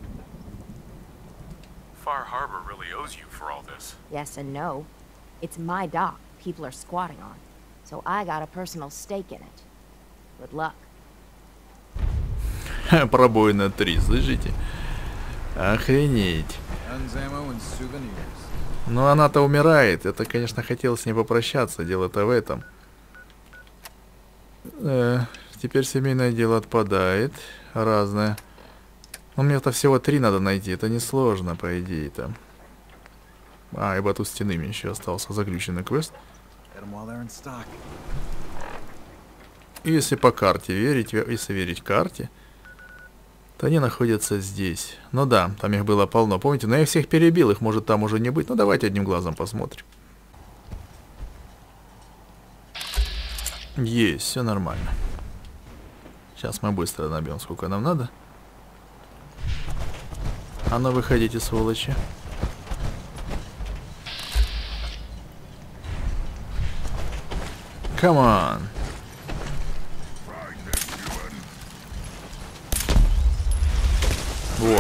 Far Harbor really owes you for all this. Yes and no. It's my dock people are squatting on. So I got a personal stake in it. Good luck. Пробоина 3, слышите? Охренеть. Ну она-то умирает. Это, конечно, хотел с ней попрощаться. Дело-то в этом. Теперь семейное дело отпадает. Разное. Но мне-то всего 3 надо найти. Это несложно, по идее, там. А, и батут стены мне еще остался. Заключенный квест. Если по карте верить, если верить карте, то они находятся здесь. Ну да, там их было полно. Помните, но я всех перебил. Их может там уже не быть. Ну давайте одним глазом посмотрим. Есть, все нормально. Сейчас мы быстро набьем, сколько нам надо. А ну выходите, сволочи. Come on. Во.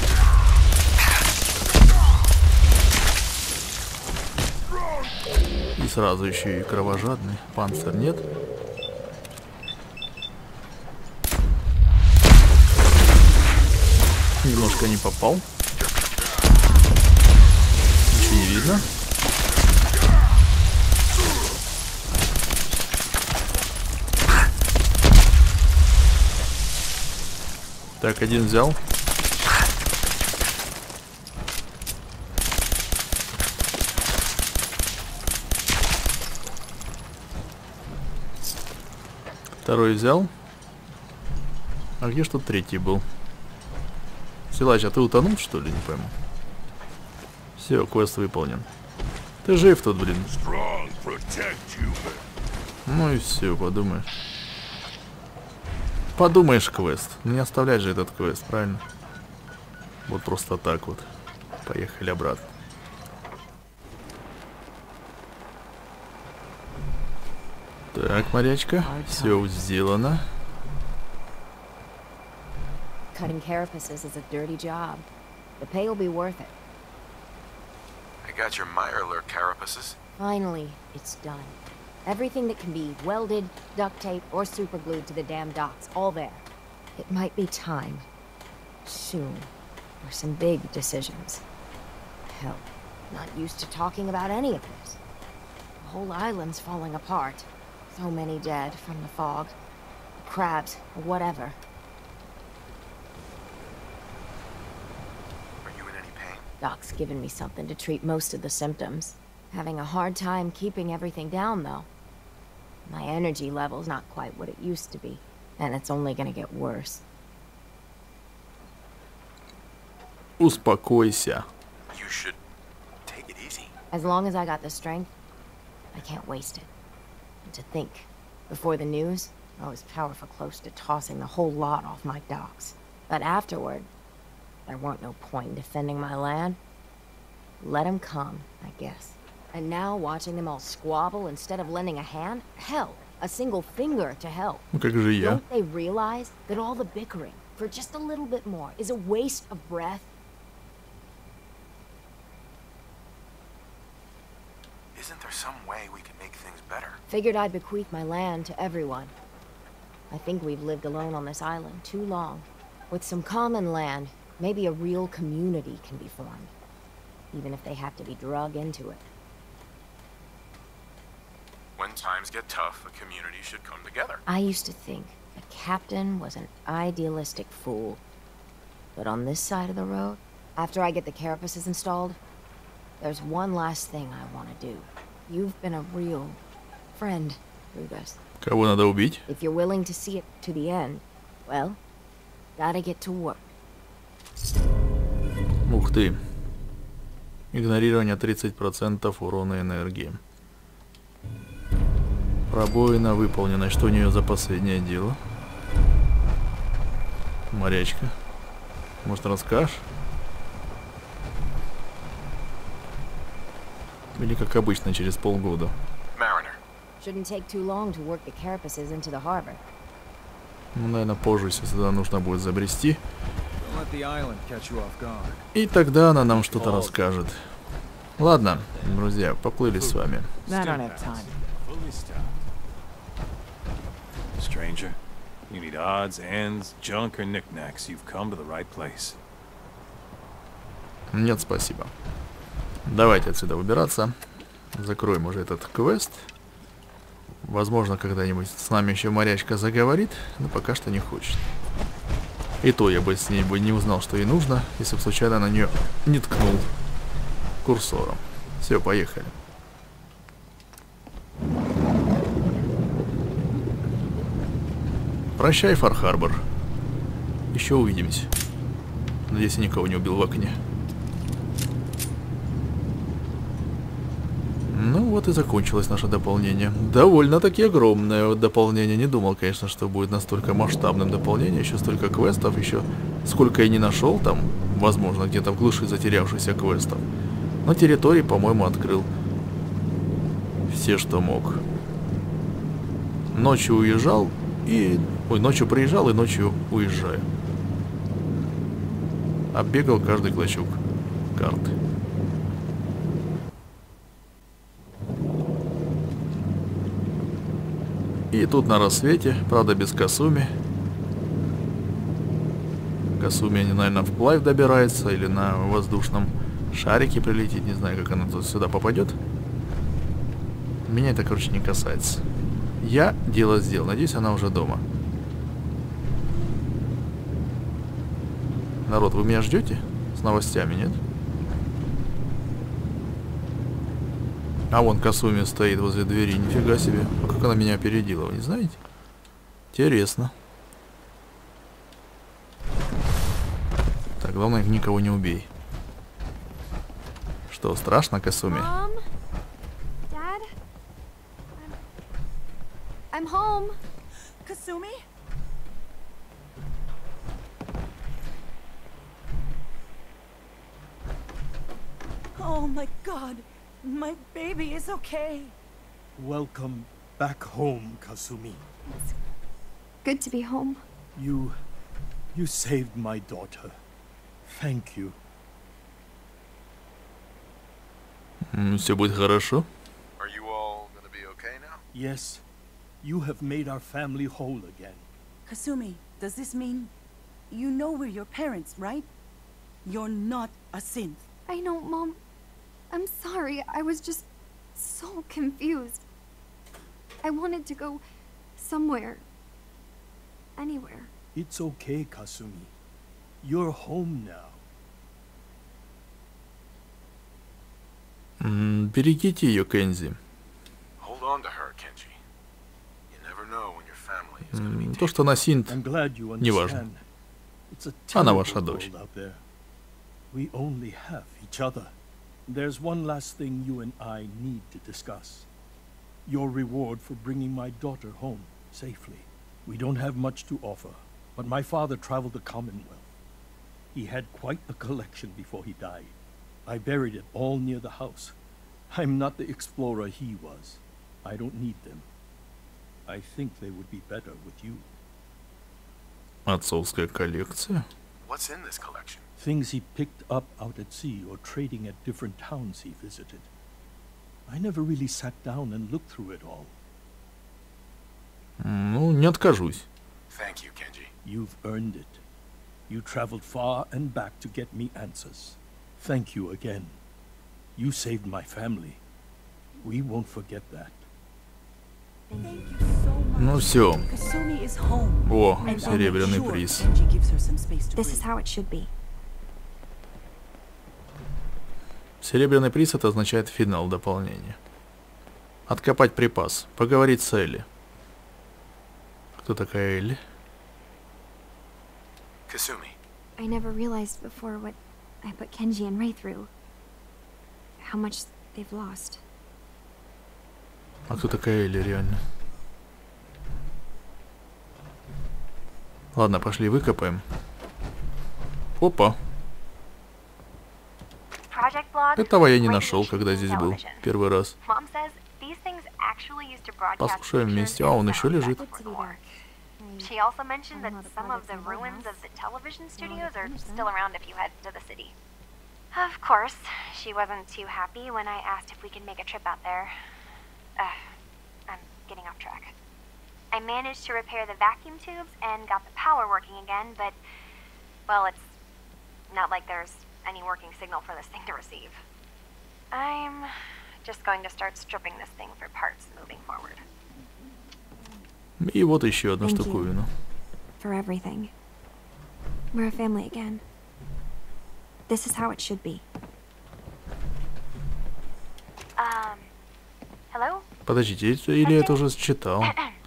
И сразу еще и кровожадный. Панцирь нет. Немножко не попал. Ничего не видно. Так, один взял. Второй взял. А где ж тут третий был? Силач, а ты утонул, что ли? Не пойму. Все, квест выполнен. Ты жив тут, блин. Ну и все, подумаешь. Подумаешь, квест. Не оставлять же этот квест, правильно? Вот просто так вот. Поехали обратно. Так, морячка, все сделано. Cutting carapaces is a dirty job. The pay will be worth it. I got your Mirelurk carapaces? Finally, it's done. Everything that can be welded, duct taped, or superglued to the damn docks, all there. It might be time, soon, for some big decisions. Hell, not used to talking about any of this. The whole island's falling apart. So many dead from the fog. The crabs, or whatever. Are you in any pain? Doc's given me something to treat most of the symptoms. Having a hard time keeping everything down, though. My energy level's not quite what it used to be, and it's only gonna get worse. Успокойся. You should take it easy. As long as I got the strength, I can't waste it. And to think, before the news, I was powerful close to tossing the whole lot off my docks. But afterward, there weren't no point in defending my land. Let 'em come, I guess. And now watching them all squabble instead of lending a hand, hell, a single finger to help. Ну как же я? Don't they realize that all the bickering for just a little bit more is a waste of breath? Isn't there some way we can make things better? Figured I'd bequeath my land to everyone. I think we've lived alone on this island too long. With some common land, maybe a real community can be formed. Even if they have to be drug into it. When times get tough, a community should come together. I used to think the captain was an idealistic fool. But on this side of the road, after I get the carapaces installed, there's one last thing I want to do. You've been a real friend through this. Кого надо убить? If you're willing to see it to the end, well, gotta get to work. Ух ты. Игнорирование 30% урона энергии. Пробоина выполнена. Что у нее за последнее дело? Морячка. Может, расскажешь? Или как обычно, через полгода? Mariner. Shouldn't take too long to work the carapaces into the harbor. Ну, наверное, позже, если сюда нужно будет забрести. И тогда она нам что-то расскажет. Ладно, друзья, поплыли с вами. Stranger, you need odds, ends, junk, or knickknacks. You've come to the right place. Нет, спасибо. Давайте отсюда выбираться. Закроем уже этот квест. Возможно, когда-нибудь с нами еще морячка заговорит, но пока что не хочет. И то я бы с ней не узнал, что ей нужно, если бы случайно на нее не ткнул курсором. Все, поехали. Прощай, Фар-Харбор. Еще увидимся. Надеюсь, я никого не убил в окне. Ну вот и закончилось наше дополнение. Довольно-таки огромное дополнение. Не думал, конечно, что будет настолько масштабным дополнением. Еще столько квестов, еще сколько я не нашел там. Возможно, где-то в глуши затерявшихся квестов. Но территории, по-моему, открыл все, что мог. Ночью уезжал и... Ой, ночью приезжал и ночью уезжаю. Оббегал каждый клочок карты. И тут на рассвете, правда без Касуми. Касуми, наверное, вплавь добирается или на воздушном шарике прилетит. Не знаю, как она тут сюда попадет. Меня это, короче, не касается. Я дело сделал. Надеюсь, она уже дома. Народ, вы меня ждете? С новостями, нет? А вон Касуми стоит возле двери. Нифига себе. А как она меня опередила, вы не знаете? Интересно. Так, главное, никого не убей. Что, страшно, Касуми? Mom? Dad? I'm home. Kasumi? Oh my god. My baby is okay. Welcome back home, Kasumi. It's good to be home. You saved my daughter. Thank you. Все будет хорошо. Are you all gonna be okay now? Yes, you have made our family whole again. Kasumi, does this mean you know we're your parents, right? You're not a synth. I know, Mom. I'm sorry. I was just so confused. I wanted to go somewhere. Anywhere. It's okay, Kasumi. You're home now. Берегите ее, Кензи. Hold on to her, Kenji. You never know when your family is gonna be То, что она синт, I'm glad you неважно. understand. It's a Она terrible ваша дочь. world out there. We only have each other. There's one last thing you and I need to discuss. Your reward for bringing my daughter home safely. We don't have much to offer, but my father traveled the Commonwealth. He had quite a collection before he died. I buried it all near the house. I'm not the explorer he was. I don't need them. I think they would be better with you. Отцовская коллекция. What's in this collection? Things he picked up out at sea or trading at different towns he visited. I never really sat down and looked through it all. Ну, не откажусь. Thank you, Kenji. You've earned it. You traveled far and back to get me answers. Thank you again. You saved my family. We won't forget that. Ну все. Kasumi is home. О, And серебряный I'm sure приз. Kenji gives her some space to This breathe. is how it should be. Серебряный приз — это означает финал дополнения. Откопать припас. Поговорить с Элли. Кто такая Элли? Kasumi. I never realized before what I put Kenji and Ray through. How much they've lost. А кто такая Элли реально? Ладно, пошли выкопаем. Опа. Этого я не нашел, когда здесь был. Первый раз. Послушаем вместе. А, он еще лежит. She also mentioned that some of the ruins of the television studios are still around if you head to the city. Of course, she wasn't too happy when I asked if we could make a trip out there. I'm getting off track. I managed to repair the vacuum tubes and got the power working again, but, well, it's not like there's any working signal for this thing to receive. I'm just going to start stripping this thing for parts moving forward. И вот еще одна штуковина. For everything. We're a family again. This is how it should be. Hello? Подождите, или я это уже читал?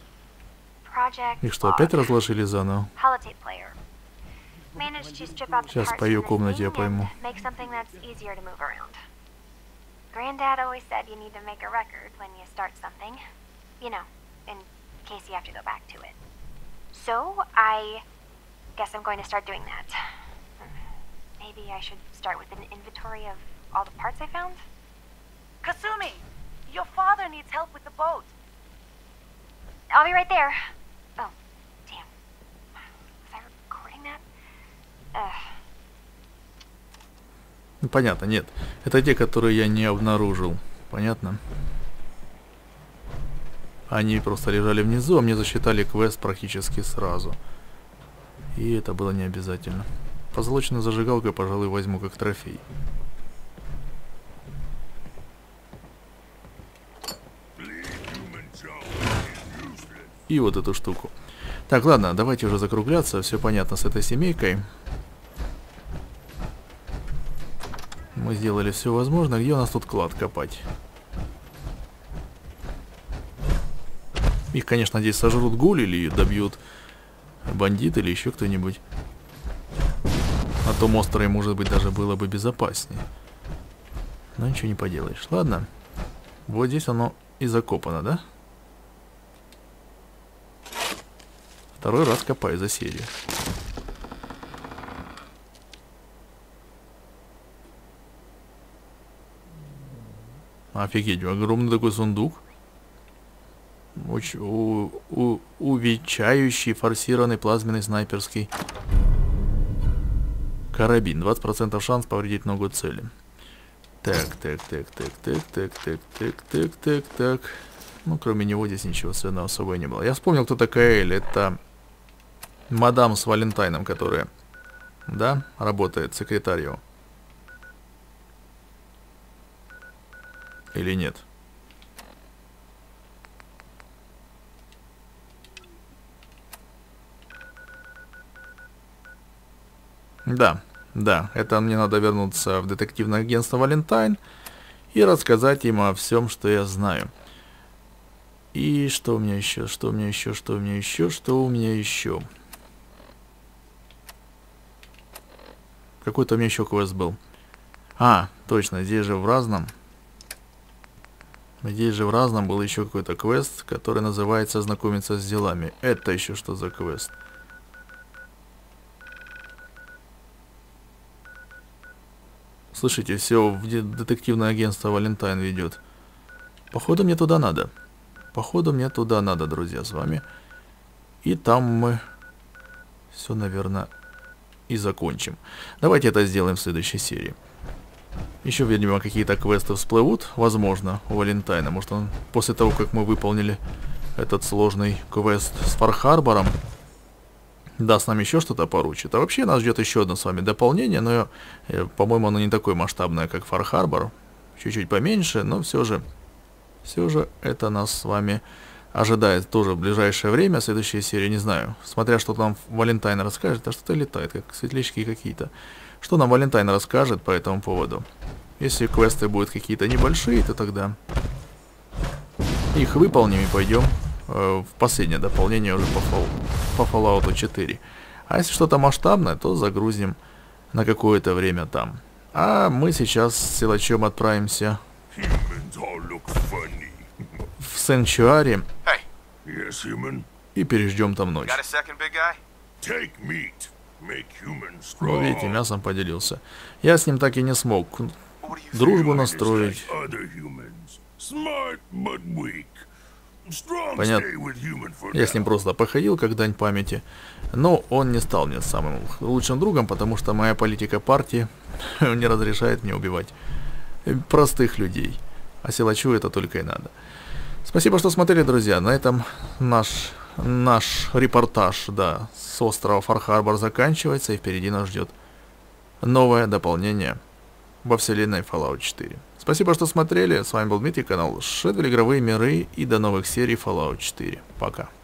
И что, опять разложили заново? Сейчас по ее комнате я пойму. Granddad always said you need to make a record when you start something. You know, in case you have to go back to it. So, I guess I'm going to start doing that. Maybe I should start with an inventory of all the parts I found? Kasumi! Your father needs help with the boat. I'll be right there. Oh, damn. Was I recording that? Понятно, нет. Это те, которые я не обнаружил. Понятно? Они просто лежали внизу, а мне засчитали квест практически сразу. И это было не обязательно. Позолоченную зажигалку я, пожалуй, возьму как трофей. И вот эту штуку. Так, ладно, давайте уже закругляться. Все понятно с этой семейкой. Мы сделали все возможное. Где у нас тут клад копать? Их, конечно, здесь сожрут гули или добьют бандиты или еще кто-нибудь. На том острове, может быть, даже было бы безопаснее. Но ничего не поделаешь. Ладно. Вот здесь оно и закопано, да? Второй раз копаю за серию. Офигеть, огромный такой сундук. Увечающий форсированный плазменный снайперский карабин. 20% шанс повредить ногу цели. Так. Ну, кроме него здесь ничего ценного особо не было. Я вспомнил, кто такая Эль. Это мадам с Валентайном, которая, да, работает секретарью. Или нет? Да, это мне надо вернуться в детективное агентство Валентайн и рассказать им о всем, что я знаю. И что у меня еще? Какой-то у меня еще квест был. А, точно, здесь же в разном был еще какой-то квест, который называется «Знакомиться с делами». Это еще что за квест? Слышите, все в детективное агентство Валентайн ведет. Походу мне туда надо. Друзья, с вами. И там мы все, наверное, и закончим. Давайте это сделаем в следующей серии. Еще, видимо, какие-то квесты всплывут, возможно, у Валентайна. Может, он после того, как мы выполнили этот сложный квест с Фар-Харбором, даст нам еще что-то поручит. А вообще нас ждет еще одно с вами дополнение, но, по-моему, оно не такое масштабное, как Фар-Харбор. Чуть-чуть поменьше, но все же это нас с вами ожидает тоже в ближайшее время. Следующая серия, не знаю, смотря что нам Валентайн расскажет, а что-то летает, как светлячки какие-то. Что нам Валентайн расскажет по этому поводу? Если квесты будут какие-то небольшие, то тогда их выполним и пойдем в последнее дополнение уже по Fallout 4. А если что-то масштабное, то загрузим на какое-то время там. А мы сейчас с силачом отправимся в Сенчуари и переждем там ночь. Ну, видите, мясом поделился. Я с ним так и не смог дружбу настроить. Понятно. Я с ним просто походил как дань памяти. Но он не стал мне самым лучшим другом, потому что моя политика партии не разрешает мне убивать простых людей. А силачу это только и надо. Спасибо, что смотрели, друзья. На этом наш репортаж, да, с острова Фар-Харбор заканчивается, и впереди нас ждет новое дополнение во вселенной Fallout 4. Спасибо, что смотрели. С вами был Дмитрий, канал Шедвель, игровые миры, и до новых серий Fallout 4. Пока.